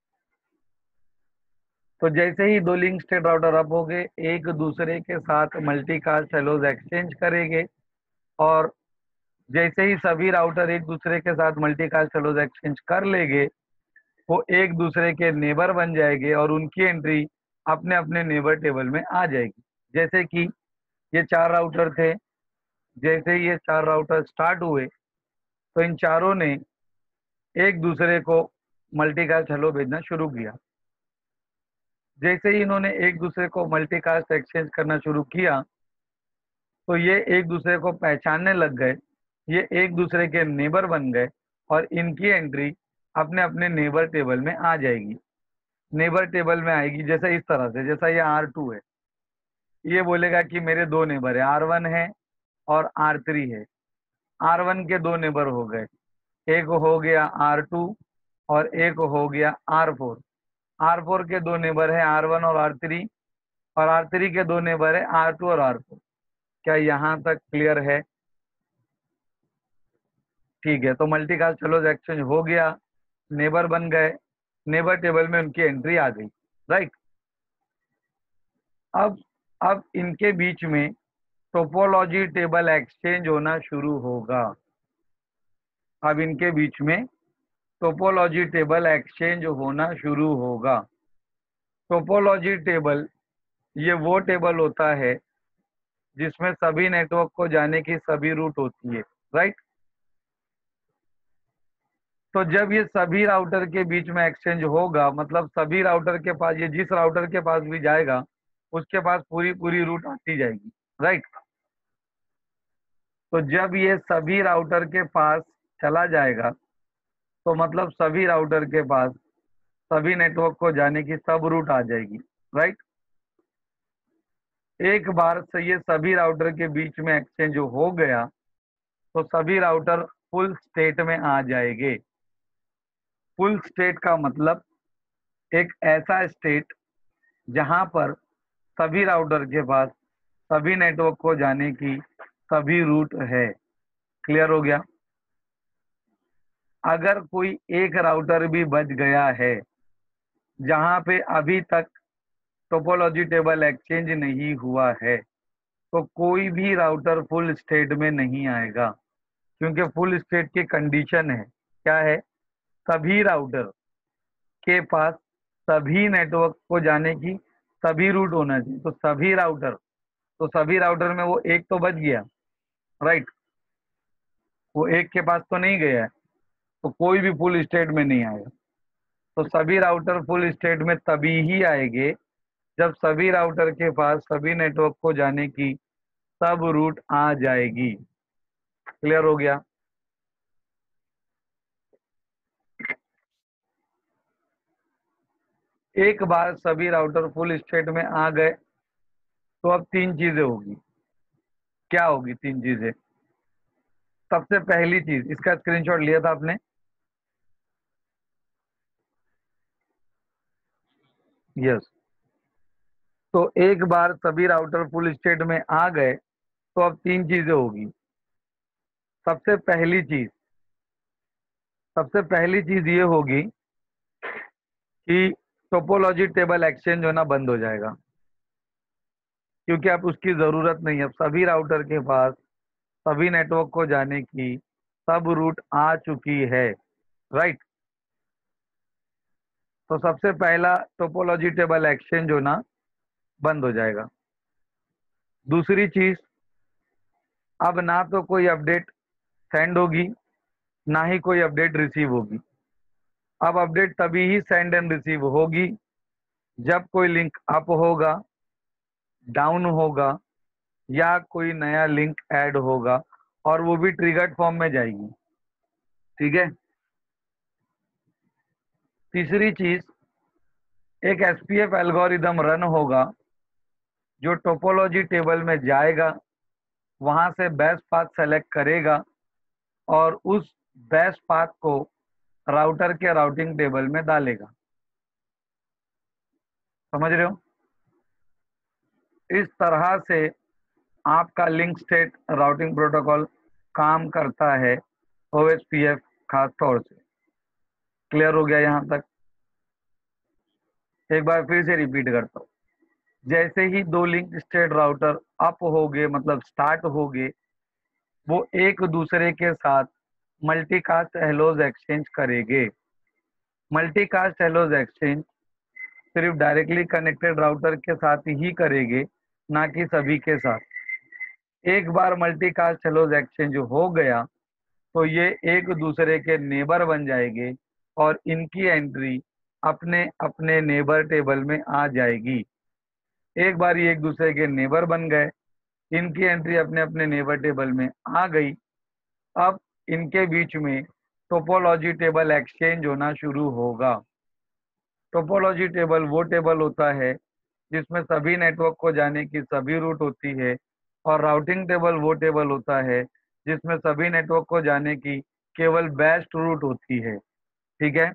तो जैसे ही दो लिंक स्टेट राउटर अप हो गए, एक दूसरे के साथ मल्टीकास्ट हेलोज एक्सचेंज करेंगे। और जैसे ही सभी राउटर एक दूसरे के साथ मल्टीकास्ट हेलोज एक्सचेंज कर लेंगे, वो एक दूसरे के नेबर बन जाएंगे, और उनकी एंट्री अपने अपने नेबर टेबल में आ जाएगी। जैसे कि ये चार राउटर थे, जैसे ही ये चार राउटर स्टार्ट हुए, तो इन चारों ने एक दूसरे को मल्टीकास्ट हेलो भेजना शुरू किया। जैसे ही इन्होंने एक दूसरे को मल्टीकास्ट एक्सचेंज करना शुरू किया, तो ये एक दूसरे को पहचानने लग गए, ये एक दूसरे के नेबर बन गए, और इनकी एंट्री अपने अपने नेबर टेबल में आ जाएगी। नेबर टेबल में आएगी जैसे इस तरह से, जैसा ये आर टू है, ये बोलेगा कि मेरे दो नेबर है, आर वन है और आर थ्री है। आर वन के दो नेबर हो गए, एक हो गया आर टू और एक हो गया आर फोर। आर फोर के दो नेबर है आर वन और आर थ्री, और आर थ्री के दो नेबर है आर टू और आर फोर। क्या यहाँ तक क्लियर है? ठीक है, तो मल्टीकास्ट हेलोज एक्सचेंज हो गया, नेबर बन गए, नेबर टेबल में उनकी एंट्री आ गई, राइट। अब अब इनके बीच में टोपोलॉजी टेबल एक्सचेंज होना शुरू होगा। अब इनके बीच में टोपोलॉजी टेबल एक्सचेंज होना शुरू होगा। टोपोलॉजी टेबल ये वो टेबल होता है जिसमें सभी नेटवर्क को जाने की सभी रूट होती है, राइट। तो जब ये सभी राउटर के बीच में एक्सचेंज होगा, मतलब सभी राउटर के पास, ये जिस राउटर के पास भी जाएगा उसके पास पूरी पूरी रूट आती जाएगी, राइट। तो जब ये सभी राउटर के पास चला जाएगा, तो मतलब सभी राउटर के पास सभी नेटवर्क को जाने की सब रूट आ जाएगी, राइट। एक बार से ये सभी राउटर के बीच में एक्सचेंज हो गया तो सभी राउटर फुल स्टेट में आ जाएंगे। फुल स्टेट का मतलब एक ऐसा स्टेट जहां पर सभी राउटर के पास सभी नेटवर्क को जाने की सभी रूट है। क्लियर हो गया। अगर कोई एक राउटर भी बच गया है जहां पे अभी तक टोपोलॉजी टेबल एक्सचेंज नहीं हुआ है तो कोई भी राउटर फुल स्टेट में नहीं आएगा, क्योंकि फुल स्टेट की कंडीशन है क्या है, सभी राउटर के पास सभी नेटवर्क को जाने की सभी रूट होना चाहिए। तो सभी राउटर, तो सभी राउटर में वो एक तो बच गया, राइट, वो एक के पास तो नहीं गया है, तो कोई भी फुल स्टेट में नहीं आएगा। तो सभी राउटर फुल स्टेट में तभी ही आएंगे जब सभी राउटर के पास सभी नेटवर्क को जाने की सब रूट आ जाएगी। क्लियर हो गया। एक बार सभी राउटर फुल स्टेट में आ गए तो अब तीन चीजें होगी। क्या होगी तीन चीजें? सबसे पहली चीज, इसका स्क्रीनशॉट लिया था आपने? यस। तो एक बार सभी राउटर फुल स्टेट में आ गए तो अब तीन चीजें होगी। सबसे पहली चीज सबसे पहली चीज ये होगी कि टोपोलॉजी टेबल एक्सचेंज होना बंद हो जाएगा, क्योंकि अब उसकी जरूरत नहीं है। अब सभी राउटर के पास सभी नेटवर्क को जाने की सब रूट आ चुकी है, राइट। तो सबसे पहला टोपोलॉजी टेबल एक्सचेंज होना बंद हो जाएगा। दूसरी चीज, अब ना तो कोई अपडेट सेंड होगी ना ही कोई अपडेट रिसीव होगी। अब अपडेट तभी ही सेंड एंड रिसीव होगी जब कोई लिंक अप होगा, डाउन होगा या कोई नया लिंक ऐड होगा, और वो भी ट्रिगर्ड फॉर्म में जाएगी। ठीक है। तीसरी चीज, एक एसपीएफ एल्गोरिदम रन होगा जो टोपोलॉजी टेबल में जाएगा, वहां से बेस्ट पाथ सेलेक्ट करेगा और उस बेस्ट पाथ को राउटर के राउटिंग टेबल में डालेगा। समझ रहे हो? इस तरह से आपका लिंक स्टेट राउटिंग प्रोटोकॉल काम करता है, ओएसपीएफ खास तौर से। क्लियर हो गया यहां तक? एक बार फिर से रिपीट करता हूँ। जैसे ही दो लिंक स्टेट राउटर अप हो गए, मतलब स्टार्ट हो गए, वो एक दूसरे के साथ मल्टीकास्ट हेलोज एक्सचेंज करेंगे। मल्टीकास्ट हेलोज एक्सचेंज सिर्फ डायरेक्टली कनेक्टेड राउटर के साथ ही करेंगे, ना कि सभी के साथ। एक बार मल्टीकास्ट हेलोज एक्सचेंज हो गया तो ये एक दूसरे के नेबर बन जाएंगे और इनकी एंट्री अपने अपने नेबर टेबल में आ जाएगी। एक बार ये एक दूसरे के नेबर बन गए, इनकी एंट्री अपने अपने नेबर टेबल में आ गई। अब इनके बीच में टोपोलॉजी टेबल एक्सचेंज होना शुरू होगा। टोपोलॉजी टेबल वो टेबल होता है जिसमें सभी नेटवर्क को जाने की सभी रूट होती है, और राउटिंग टेबल वो टेबल होता है जिसमें सभी नेटवर्क को जाने की केवल बेस्ट रूट होती है। ठीक है।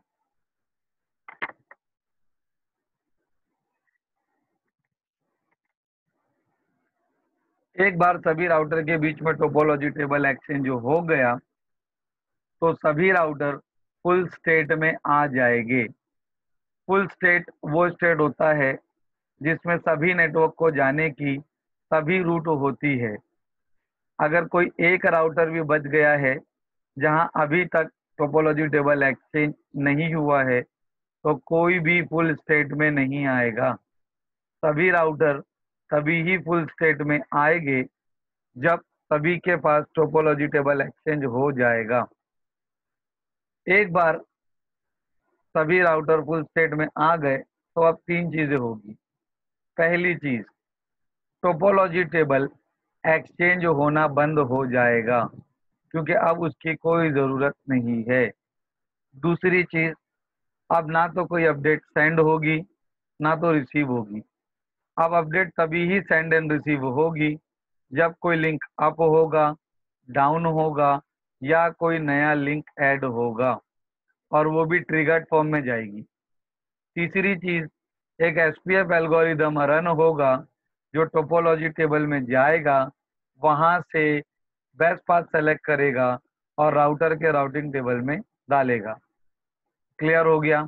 एक बार सभी राउटर के बीच में टोपोलॉजी टेबल एक्सचेंज हो गया तो सभी राउटर फुल स्टेट में आ जाएंगे। फुल स्टेट वो स्टेट होता है जिसमें सभी नेटवर्क को जाने की सभी रूट होती है। अगर कोई एक राउटर भी बच गया है जहां अभी तक टोपोलॉजी टेबल एक्सचेंज नहीं हुआ है तो कोई भी फुल स्टेट में नहीं आएगा। सभी राउटर तभी ही फुल स्टेट में आएंगे जब सभी के पास टोपोलॉजी टेबल एक्सचेंज हो जाएगा। एक बार सभी राउटर फुल स्टेट में आ गए तो अब तीन चीजें होगी। पहली चीज, टोपोलॉजी टेबल एक्सचेंज होना बंद हो जाएगा, क्योंकि अब उसकी कोई जरूरत नहीं है। दूसरी चीज, अब ना तो कोई अपडेट सेंड होगी ना तो रिसीव होगी। अब अपडेट तभी ही सेंड एंड रिसीव होगी जब कोई लिंक अप होगा, डाउन होगा, या कोई नया लिंक ऐड होगा, और वो भी ट्रिगर्ड फॉर्म में जाएगी। तीसरी चीज, एक एसपीएफ एल्गोरिदम रन होगा जो टोपोलॉजी टेबल में जाएगा, वहां से बेस्ट पाथ सेलेक्ट करेगा और राउटर के राउटिंग टेबल में डालेगा। क्लियर हो गया?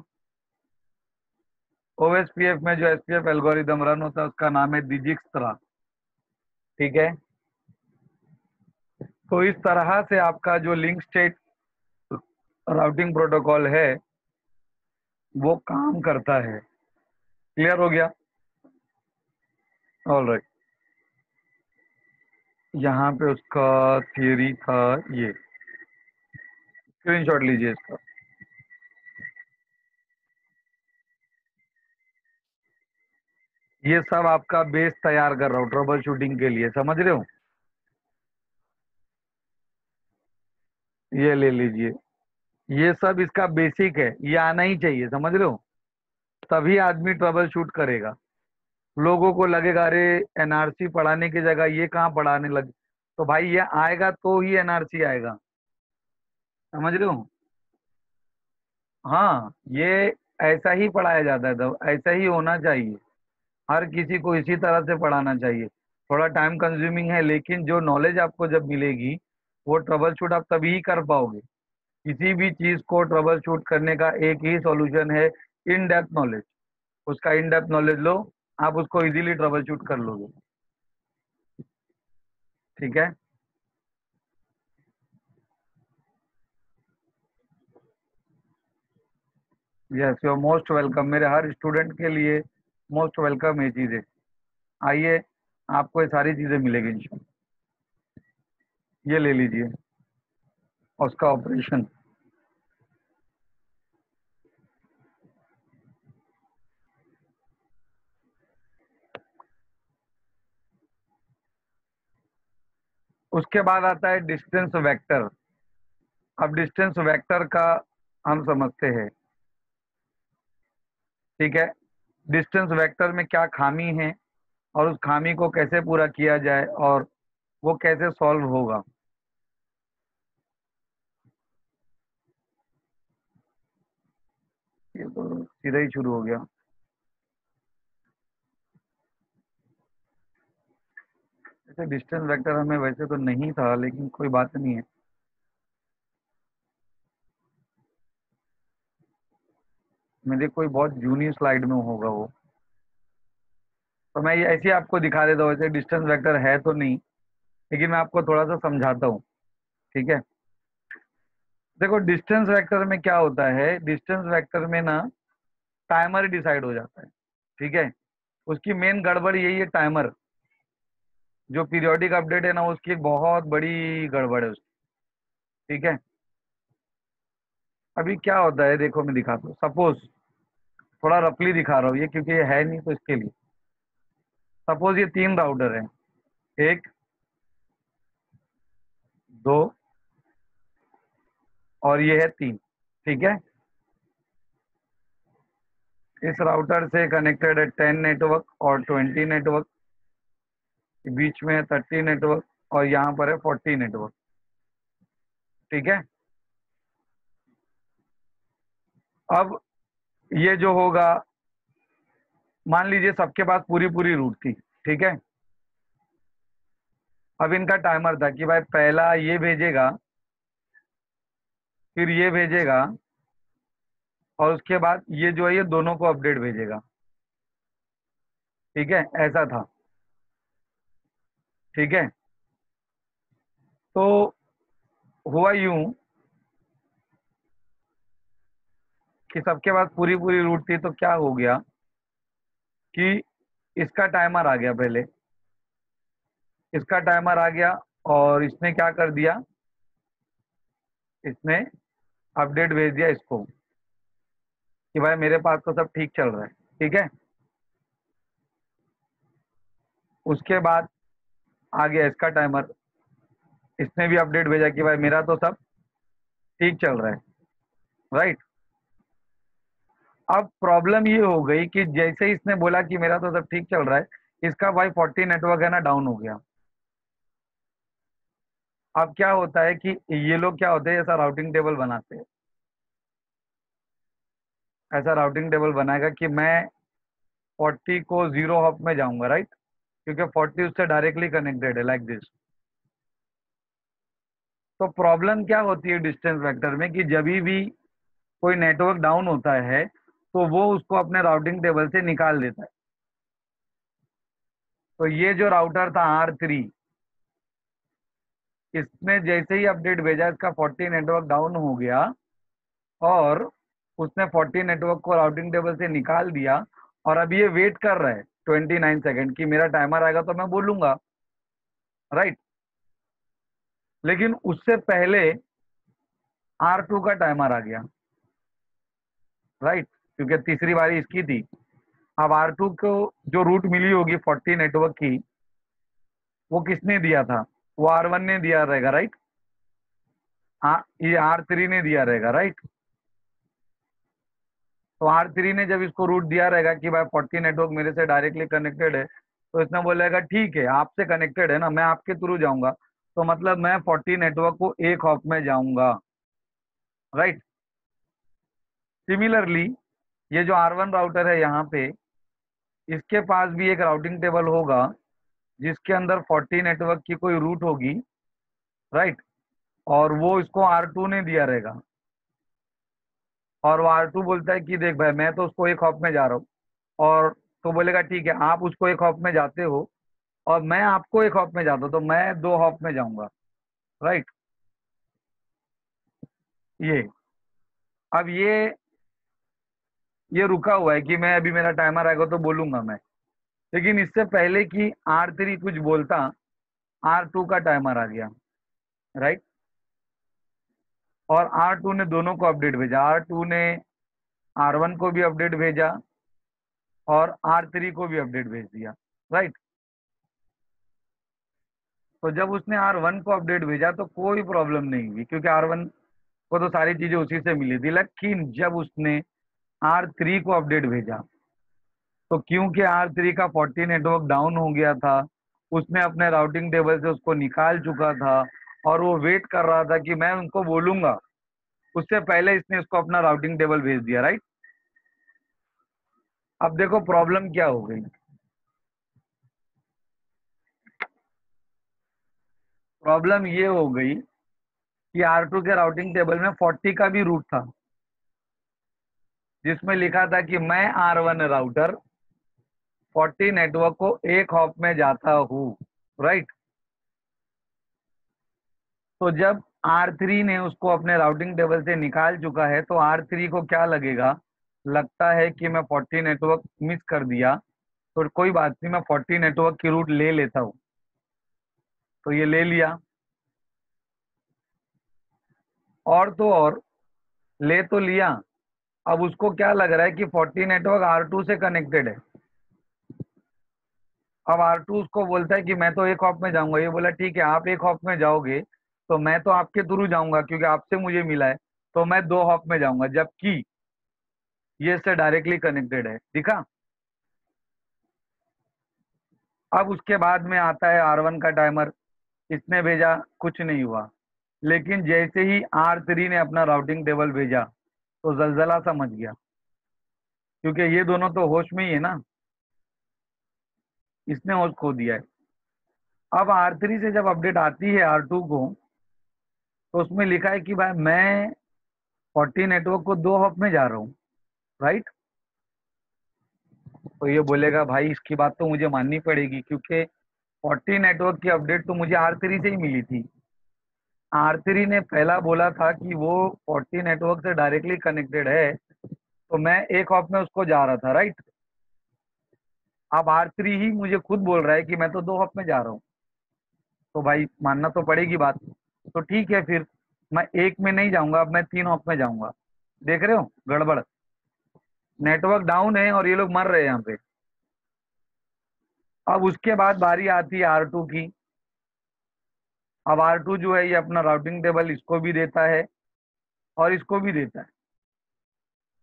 ओएसपीएफ में जो एसपीएफ एल्गोरिदम रन होता है उसका नाम है डिजिक्स्ट्रा। ठीक है, तो इस तरह से आपका जो लिंक स्टेट राउटिंग प्रोटोकॉल है वो काम करता है। क्लियर हो गया? ऑल राइट, यहाँ पे उसका थियरी था, ये स्क्रीनशॉट लीजिए इसका। ये सब आपका बेस तैयार कर रहा हूँ ट्रबल शूटिंग के लिए, समझ रहे हो? ये ले लीजिए, ये सब इसका बेसिक है, ये आना ही चाहिए, समझ रहे हो? तभी आदमी ट्रबल शूट करेगा। लोगों को लगेगा अरे एनआरसी पढ़ाने की जगह ये कहाँ पढ़ाने लगे, तो भाई ये आएगा तो ही एनआरसी आएगा, समझ रहे हो? हाँ, ये ऐसा ही पढ़ाया जाता है, तो ऐसा ही होना चाहिए। हर किसी को इसी तरह से पढ़ाना चाहिए। थोड़ा टाइम कंज्यूमिंग है, लेकिन जो नॉलेज आपको जब मिलेगी वो ट्रबल शूट आप तभी ही कर पाओगे। किसी भी चीज को ट्रबल शूट करने का एक ही सॉल्यूशन है, इन डेप्थ नॉलेज। उसका इन डेप्थ नॉलेज लो, आप उसको इजीली ट्रबल शूट कर लोगे। ठीक है, यस यू मोस्ट वेलकम। मेरे हर स्टूडेंट के लिए मोस्ट वेलकम ये चीज़ें। आइए, आपको ये सारी चीज़ें मिलेगी इंशाल्लाह। ये ले लीजिए, और उसका ऑपरेशन। उसके बाद आता है डिस्टेंस वेक्टर। अब डिस्टेंस वेक्टर का हम समझते हैं। ठीक है, डिस्टेंस वेक्टर में क्या खामी है और उस खामी को कैसे पूरा किया जाए और वो कैसे सॉल्व होगा। ये तो सीधा ही शुरू हो गया। जैसे डिस्टेंस वेक्टर हमें वैसे तो नहीं था, लेकिन कोई बात नहीं है। मेरे कोई बहुत जूनी स्लाइड में होगा वो, तो मैं ये ऐसे ही आपको दिखा देता हूँ। वैसे डिस्टेंस वेक्टर है तो नहीं, लेकिन मैं आपको थोड़ा सा समझाता हूँ। ठीक है, देखो डिस्टेंस वेक्टर में क्या होता है, डिस्टेंस वेक्टर में ना टाइमर डिसाइड हो जाता है। ठीक है, उसकी मेन गड़बड़ यही है, टाइमर। जो पीरियोडिक अपडेट है ना, उसकी एक बहुत बड़ी गड़बड़ है उसकी। ठीक है, अभी क्या होता है देखो, मैं दिखाता हूँ। सपोज, थोड़ा रफली दिखा रहा हूँ ये, क्योंकि ये है नहीं तो इसके लिए। सपोज ये तीन राउटर है, एक, दो, और ये है तीन। ठीक है, इस राउटर से कनेक्टेड है टेन नेटवर्क और ट्वेंटी नेटवर्क, बीच में है थर्टी नेटवर्क, और यहाँ पर है फोर्टी नेटवर्क। ठीक है, अब ये जो होगा, मान लीजिए सबके पास पूरी पूरी रूट थी। ठीक है, अब इनका टाइमर था कि भाई पहला ये भेजेगा, फिर ये भेजेगा, और उसके बाद ये जो है ये दोनों को अपडेट भेजेगा। ठीक है, ऐसा था। ठीक है, तो हुआ यूं कि सबके पास पूरी पूरी रूट थी, तो क्या हो गया कि इसका टाइमर आ गया पहले, इसका टाइमर आ गया, और इसने क्या कर दिया, इसने अपडेट भेज दिया इसको कि भाई मेरे पास तो सब ठीक चल रहा है। ठीक है, उसके बाद आ गया इसका टाइमर, इसने भी अपडेट भेजा कि भाई मेरा तो सब ठीक चल रहा है। राइट। अब प्रॉब्लम ये हो गई कि जैसे ही इसने बोला कि मेरा तो सब ठीक चल रहा है, इसका भाई फोर्टी नेटवर्क है ना डाउन हो गया। अब क्या होता है कि ये लोग क्या होते हैं, ऐसा राउटिंग टेबल बनाते हैं, ऐसा राउटिंग टेबल बनाएगा कि मैं फोर्टी को जीरो हॉप में जाऊंगा, राइट, क्योंकि फोर्टी उससे डायरेक्टली कनेक्टेड है, लाइक दिस। तो प्रॉब्लम क्या होती है डिस्टेंस वेक्टर में कि जब भी कोई नेटवर्क डाउन होता है तो वो उसको अपने राउटिंग टेबल से निकाल देता है। तो ये जो राउटर था आर थ्री, इसने जैसे ही अपडेट भेजा इसका फोर्टी नेटवर्क डाउन हो गया और उसने फोर्टी नेटवर्क को राउटिंग टेबल से निकाल दिया। और अब ये वेट कर रहा है ट्वेंटी नाइन सेकेंड की मेरा टाइमर आएगा तो मैं बोलूंगा, राइट। लेकिन उससे पहले आर टू का टाइमर आ गया, राइट, क्योंकि तीसरी बारी इसकी थी। अब आर टू को जो रूट मिली होगी फोर्टी नेटवर्क की, वो किसने दिया था? वो आर वन ने दिया रहेगा, राइट। आ, ये आर थ्री ने दिया रहेगा, राइट। तो आर थ्री ने जब इसको रूट दिया रहेगा कि भाई फोर्टी नेटवर्क मेरे से डायरेक्टली कनेक्टेड है, तो इसने बोलेगा ठीक है आपसे कनेक्टेड है ना, मैं आपके थ्रू जाऊंगा, तो मतलब मैं फोर्टी नेटवर्क को एक हॉप में जाऊंगा, राइट। सिमिलरली ये जो आर वन राउटर है यहाँ पे, इसके पास भी एक राउटिंग टेबल होगा जिसके अंदर फोर्टी नेटवर्क की कोई रूट होगी, राइट। और वो इसको आर टू ने दिया रहेगा, और वो आर टू बोलता है कि देख भाई मैं तो उसको एक हॉप में जा रहा हूँ, और तो बोलेगा ठीक है आप उसको एक हॉप में जाते हो और मैं आपको एक हॉप में जाता हूँ, तो मैं दो हॉप में जाऊंगा, राइट। ये अब ये ये रुका हुआ है कि मैं अभी मेरा टाइमर आएगा तो बोलूंगा मैं। लेकिन इससे पहले कि आर थ्री कुछ बोलता, आर टू का टाइमर आ गया, राइट। और आर टू ने दोनों को अपडेट भेजा, आर टू ने आर वन को भी अपडेट भेजा और आर थ्री को भी अपडेट भेज दिया, राइट। तो जब उसने आर वन को अपडेट भेजा तो कोई प्रॉब्लम नहीं हुई, क्योंकि आर वन को तो सारी चीजें उसी से मिली थी। लेकिन जब उसने आर थ्री को अपडेट भेजा, तो क्योंकि आर थ्री का फोर्टी नेटवर्क डाउन हो गया था, उसने अपने राउटिंग टेबल से उसको निकाल चुका था और वो वेट कर रहा था कि मैं उनको बोलूंगा, उससे पहले इसने उसको अपना राउटिंग टेबल भेज दिया, राइट। अब देखो प्रॉब्लम क्या हो गई। प्रॉब्लम ये हो गई कि आर टू के राउटिंग टेबल में फोर्टी का भी रूट था, जिसमें लिखा था कि मैं R one router forty network को एक हॉप में जाता हूँ, राइट। तो जब आर थ्री ने उसको अपने राउटिंग टेबल से निकाल चुका है, तो आर थ्री को क्या लगेगा, लगता है कि मैं फोर्टी नेटवर्क मिस कर दिया, तो कोई बात नहीं मैं फोर्टी नेटवर्क की रूट ले लेता हूँ। तो ये ले लिया, और तो और ले तो लिया। अब उसको क्या लग रहा है कि फोर्टी नेटवर्क आर टू से कनेक्टेड है। अब आर टू उसको बोलता है कि मैं तो एक हॉप में जाऊंगा। ये बोला ठीक है आप एक हॉप में जाओगे तो मैं तो आपके थ्रू जाऊंगा, क्योंकि आपसे मुझे मिला है, तो मैं दो हॉप में जाऊंगा, जबकि ये से डायरेक्टली कनेक्टेड है, दिखा। अब उसके बाद में आता है आर वन का टाइमर, इसने भेजा कुछ नहीं हुआ। लेकिन जैसे ही आर थ्री ने अपना राउटिंग टेबल भेजा तो जलजला सा मच गया, क्योंकि ये दोनों तो होश में ही है ना, इसने होश खो दिया है। अब आर थ्री से जब अपडेट आती है आर टू को, तो उसमें लिखा है कि भाई मैं फोर्टी नेटवर्क को दो हॉप में जा रहा हूँ, राइट। तो ये बोलेगा भाई इसकी बात तो मुझे माननी पड़ेगी, क्योंकि फोर्टी नेटवर्क की अपडेट तो मुझे आर थ्री से ही मिली थी। आर थ्री ने पहला बोला था कि वो फोर्टी नेटवर्क से डायरेक्टली कनेक्टेड है, तो मैं एक हॉप में उसको जा रहा था, राइट। अब आर थ्री ही मुझे खुद बोल रहा है कि मैं तो दो हॉप में जा रहा हूँ, तो भाई मानना तो पड़ेगी बात। तो ठीक है फिर मैं एक में नहीं जाऊंगा, अब मैं तीन हॉप में जाऊंगा। देख रहे हो गड़बड़, नेटवर्क डाउन है और ये लोग मर रहे हैं यहाँ पे। अब उसके बाद बारी आती है आर टू की। अब आर टू जो है ये अपना राउटिंग टेबल इसको भी देता है और इसको भी देता है।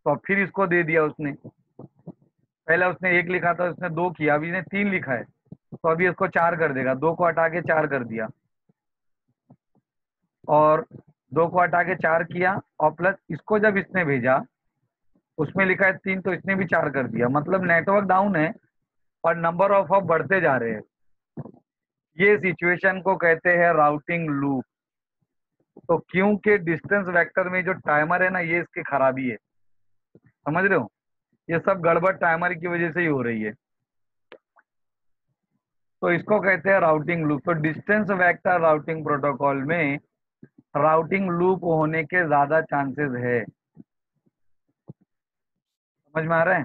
तो अब फिर इसको दे दिया उसने, पहले उसने एक लिखा था, उसने दो किया, अभी इसने तीन लिखा है, तो अभी इसको चार कर देगा, दो को हटा के चार कर दिया, और दो को हटा के चार किया, और प्लस इसको जब इसने भेजा उसमें लिखा है तीन, तो इसने भी चार कर दिया, मतलब नेटवर्क डाउन है और नंबर ऑफ हॉप बढ़ते जा रहे हैं। ये सिचुएशन को कहते हैं राउटिंग लूप। तो क्योंकि डिस्टेंस वेक्टर में जो टाइमर है ना, ये इसकी खराबी है, समझ रहे हो, ये सब गड़बड़ टाइमर की वजह से ही हो रही है, तो इसको कहते हैं राउटिंग लूप। तो डिस्टेंस वेक्टर राउटिंग प्रोटोकॉल में राउटिंग लूप होने के ज्यादा चांसेस है। समझ में आ रहा है?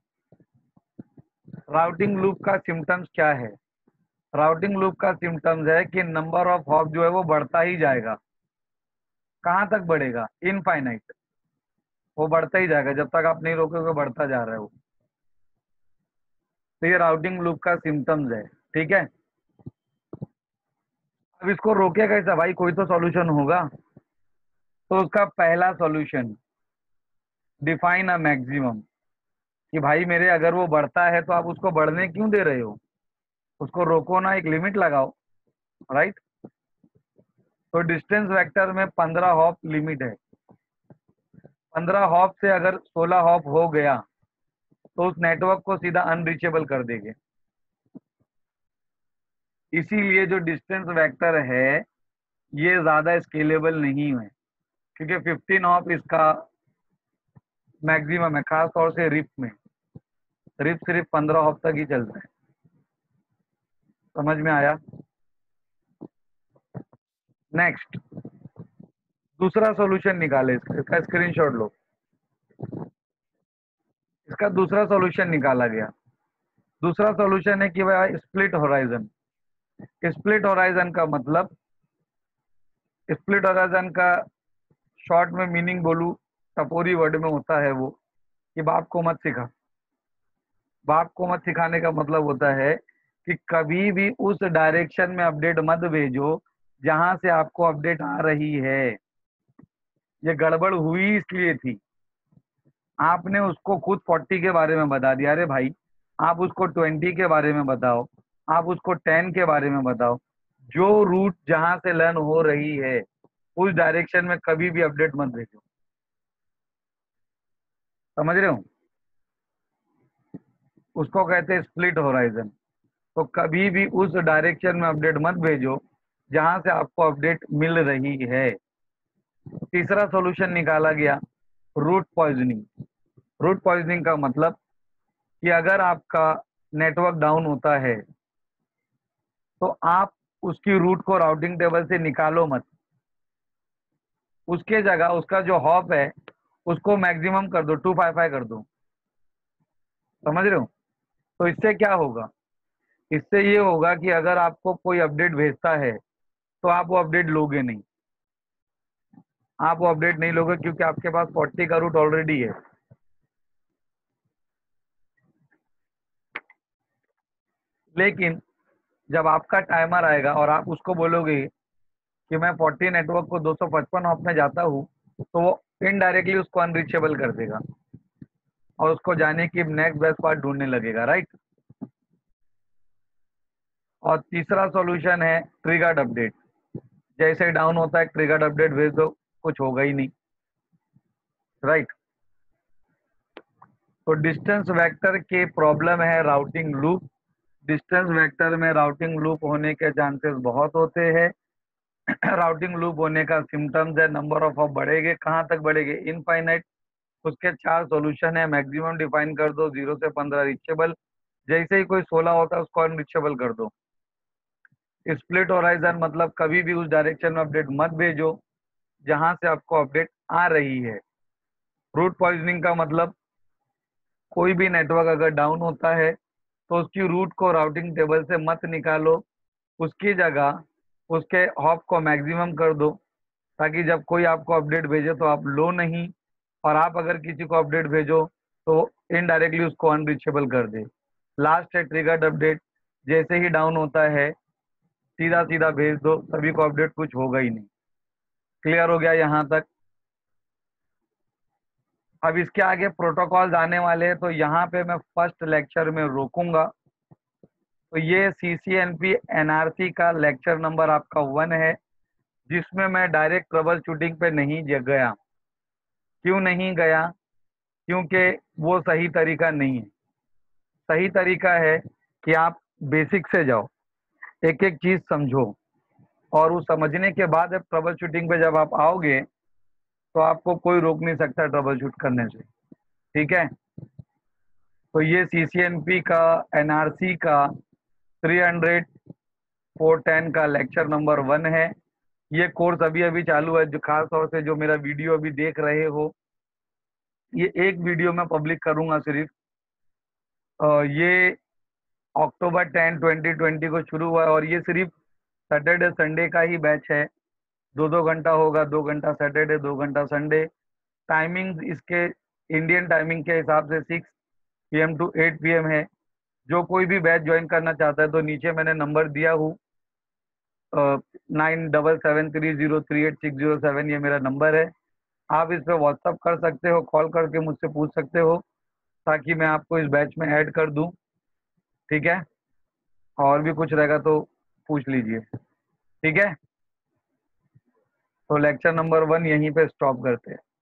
राउटिंग लूप का सिम्टम्स क्या है? राउटिंग लूप का सिम्टम्स है कि नंबर ऑफ हॉप जो है वो बढ़ता ही जाएगा। कहाँ तक बढ़ेगा? इनफाइनाइट, वो बढ़ता ही जाएगा, जब तक आप नहीं रोकोगे बढ़ता जा रहा है वो। तो ये राउटिंग लूप का सिम्टम्स है, ठीक है। अब इसको रोके कैसा भाई? कोई तो सॉल्यूशन होगा। तो उसका पहला सॉल्यूशन, डिफाइन अ मैक्सिमम, कि भाई मेरे अगर वो बढ़ता है तो आप उसको बढ़ने क्यों दे रहे हो, उसको रोको ना, एक लिमिट लगाओ, राइट। तो डिस्टेंस वेक्टर में पंद्रह हॉप लिमिट है, पंद्रह हॉप से अगर सोलह हॉप हो गया तो उस नेटवर्क को सीधा अनरीचेबल कर देंगे। इसीलिए जो डिस्टेंस वेक्टर है ये ज्यादा स्केलेबल नहीं है, क्योंकि फिफ्टीन हॉप इसका मैक्सिमम है, खास तौर से रिप में। रिप सिर्फ पंद्रह हॉप तक ही चलता है। समझ में आया? नेक्स्ट, दूसरा सॉल्यूशन निकाले इसका, इसका स्क्रीनशॉट लो। इसका दूसरा सॉल्यूशन निकाला गया। दूसरा सॉल्यूशन है कि भाई स्प्लिट होराइजन। स्प्लिट होराइजन का मतलब, स्प्लिट होराइजन का शॉर्ट में मीनिंग बोलूं, टपोरी वर्ड में होता है वो, कि बाप को मत सिखा। बाप को मत सिखाने का मतलब होता है कि कभी भी उस डायरेक्शन में अपडेट मत भेजो जहां से आपको अपडेट आ रही है। ये गड़बड़ हुई इसलिए थी, आपने उसको खुद फोर्टी के बारे में बता दिया, अरे भाई आप उसको ट्वेंटी के बारे में बताओ, आप उसको टेन के बारे में बताओ। जो रूट जहां से लर्न हो रही है उस डायरेक्शन में कभी भी अपडेट मत भेजो। समझ रहे हो? उसको कहते हैं स्प्लिट होराइजन। तो कभी भी उस डायरेक्शन में अपडेट मत भेजो जहां से आपको अपडेट मिल रही है। तीसरा सॉल्यूशन निकाला गया, रूट पॉइजनिंग। रूट पॉइजनिंग का मतलब कि अगर आपका नेटवर्क डाउन होता है तो आप उसकी रूट को राउटिंग टेबल से निकालो मत, उसके जगह उसका जो हॉप है उसको मैक्सिमम कर दो, टू फाइव फाइव कर दो। समझ रहे हो? तो इससे क्या होगा? इससे ये होगा कि अगर आपको कोई अपडेट भेजता है तो आप वो अपडेट लोगे नहीं, आप वो अपडेट नहीं लोगे क्योंकि आपके पास फोर्टी का रूट ऑलरेडी है। लेकिन जब आपका टाइमर आएगा और आप उसको बोलोगे कि मैं फोर्टी नेटवर्क को दो सौ पचपन हॉप में जाता हूँ, तो वो इनडायरेक्टली उसको अनरीचेबल कर देगा और उसको जाने की नेक्स्ट बेस्ट पार्ट ढूंढने लगेगा, राइट। और तीसरा सॉल्यूशन है ट्रिगर्ड अपडेट। जैसे डाउन होता है ट्रिगर्ड अपडेट भेज दो, कुछ होगा ही नहीं, राइट। तो डिस्टेंस वेक्टर के प्रॉब्लम है राउटिंग लूप। डिस्टेंस वेक्टर में राउटिंग लूप होने के चांसेस बहुत होते हैं। राउटिंग लूप होने का सिम्टम्स है, नंबर ऑफ हॉप बढ़ेंगे, कहाँ तक बढ़ेंगे? इनफाइनाइट। उसके चार सॉल्यूशन है, मैक्सिमम डिफाइन कर दो, जीरो से पंद्रह रिचेबल, जैसे ही कोई सोलह होता है उसको अनरिचेबल कर दो। स्प्लिट होराइजन मतलब कभी भी उस डायरेक्शन में अपडेट मत भेजो जहां से आपको अपडेट आ रही है। रूट पॉइजनिंग का मतलब कोई भी नेटवर्क अगर डाउन होता है तो उसकी रूट को राउटिंग टेबल से मत निकालो, उसकी जगह उसके हॉप को मैक्सिमम कर दो, ताकि जब कोई आपको अपडेट भेजे तो आप लो नहीं, और आप अगर किसी को अपडेट भेजो तो इनडायरेक्टली उसको अनरीचेबल कर दे। लास्ट है ट्रिगर्ड अपडेट। जैसे ही डाउन होता है सीधा सीधा भेज दो, सभी को अपडेट, कुछ होगा ही नहीं। क्लियर हो गया यहाँ तक? अब इसके आगे प्रोटोकॉल्स आने वाले हैं, तो यहाँ पे मैं फर्स्ट लेक्चर में रोकूंगा। तो ये C C N P N R C का लेक्चर नंबर आपका वन है, जिसमें मैं डायरेक्ट ट्रबल शूटिंग पे नहीं ज- गया। क्यों नहीं गया? क्योंकि वो सही तरीका नहीं है। सही तरीका है कि आप बेसिक से जाओ, एक एक चीज समझो, और उस समझने के बाद अब ट्रबल शूटिंग पे जब आप आओगे तो आपको कोई रोक नहीं सकता ट्रबल शूट करने से। ठीक है? तो ये सी सी एन पी का एन आर सी का थ्री हंड्रेड फोर टेन का लेक्चर नंबर वन है। ये कोर्स अभी अभी चालू है। जो खास तौर से जो मेरा वीडियो अभी देख रहे हो, ये एक वीडियो मैं पब्लिक करूंगा सिर्फ। अ, ये अक्टूबर टेन ट्वेंटी ट्वेंटी को शुरू हुआ है, और ये सिर्फ सैटरडे संडे का ही बैच है। दो दो घंटा होगा, दो घंटा सैटरडे, दो घंटा संडे। टाइमिंग इसके इंडियन टाइमिंग के हिसाब से six P M to eight P M है। जो कोई भी बैच ज्वाइन करना चाहता है तो नीचे मैंने नंबर दिया हूँ, nine double seven three zero three eight six zero seven, ये मेरा नंबर है। आप इस पे व्हाट्सअप कर सकते हो, कॉल करके मुझसे पूछ सकते हो, ताकि मैं आपको इस बैच में ऐड कर दूं। ठीक है? और भी कुछ रहेगा तो पूछ लीजिए। ठीक है? तो लेक्चर नंबर वन यहीं पे स्टॉप करते हैं।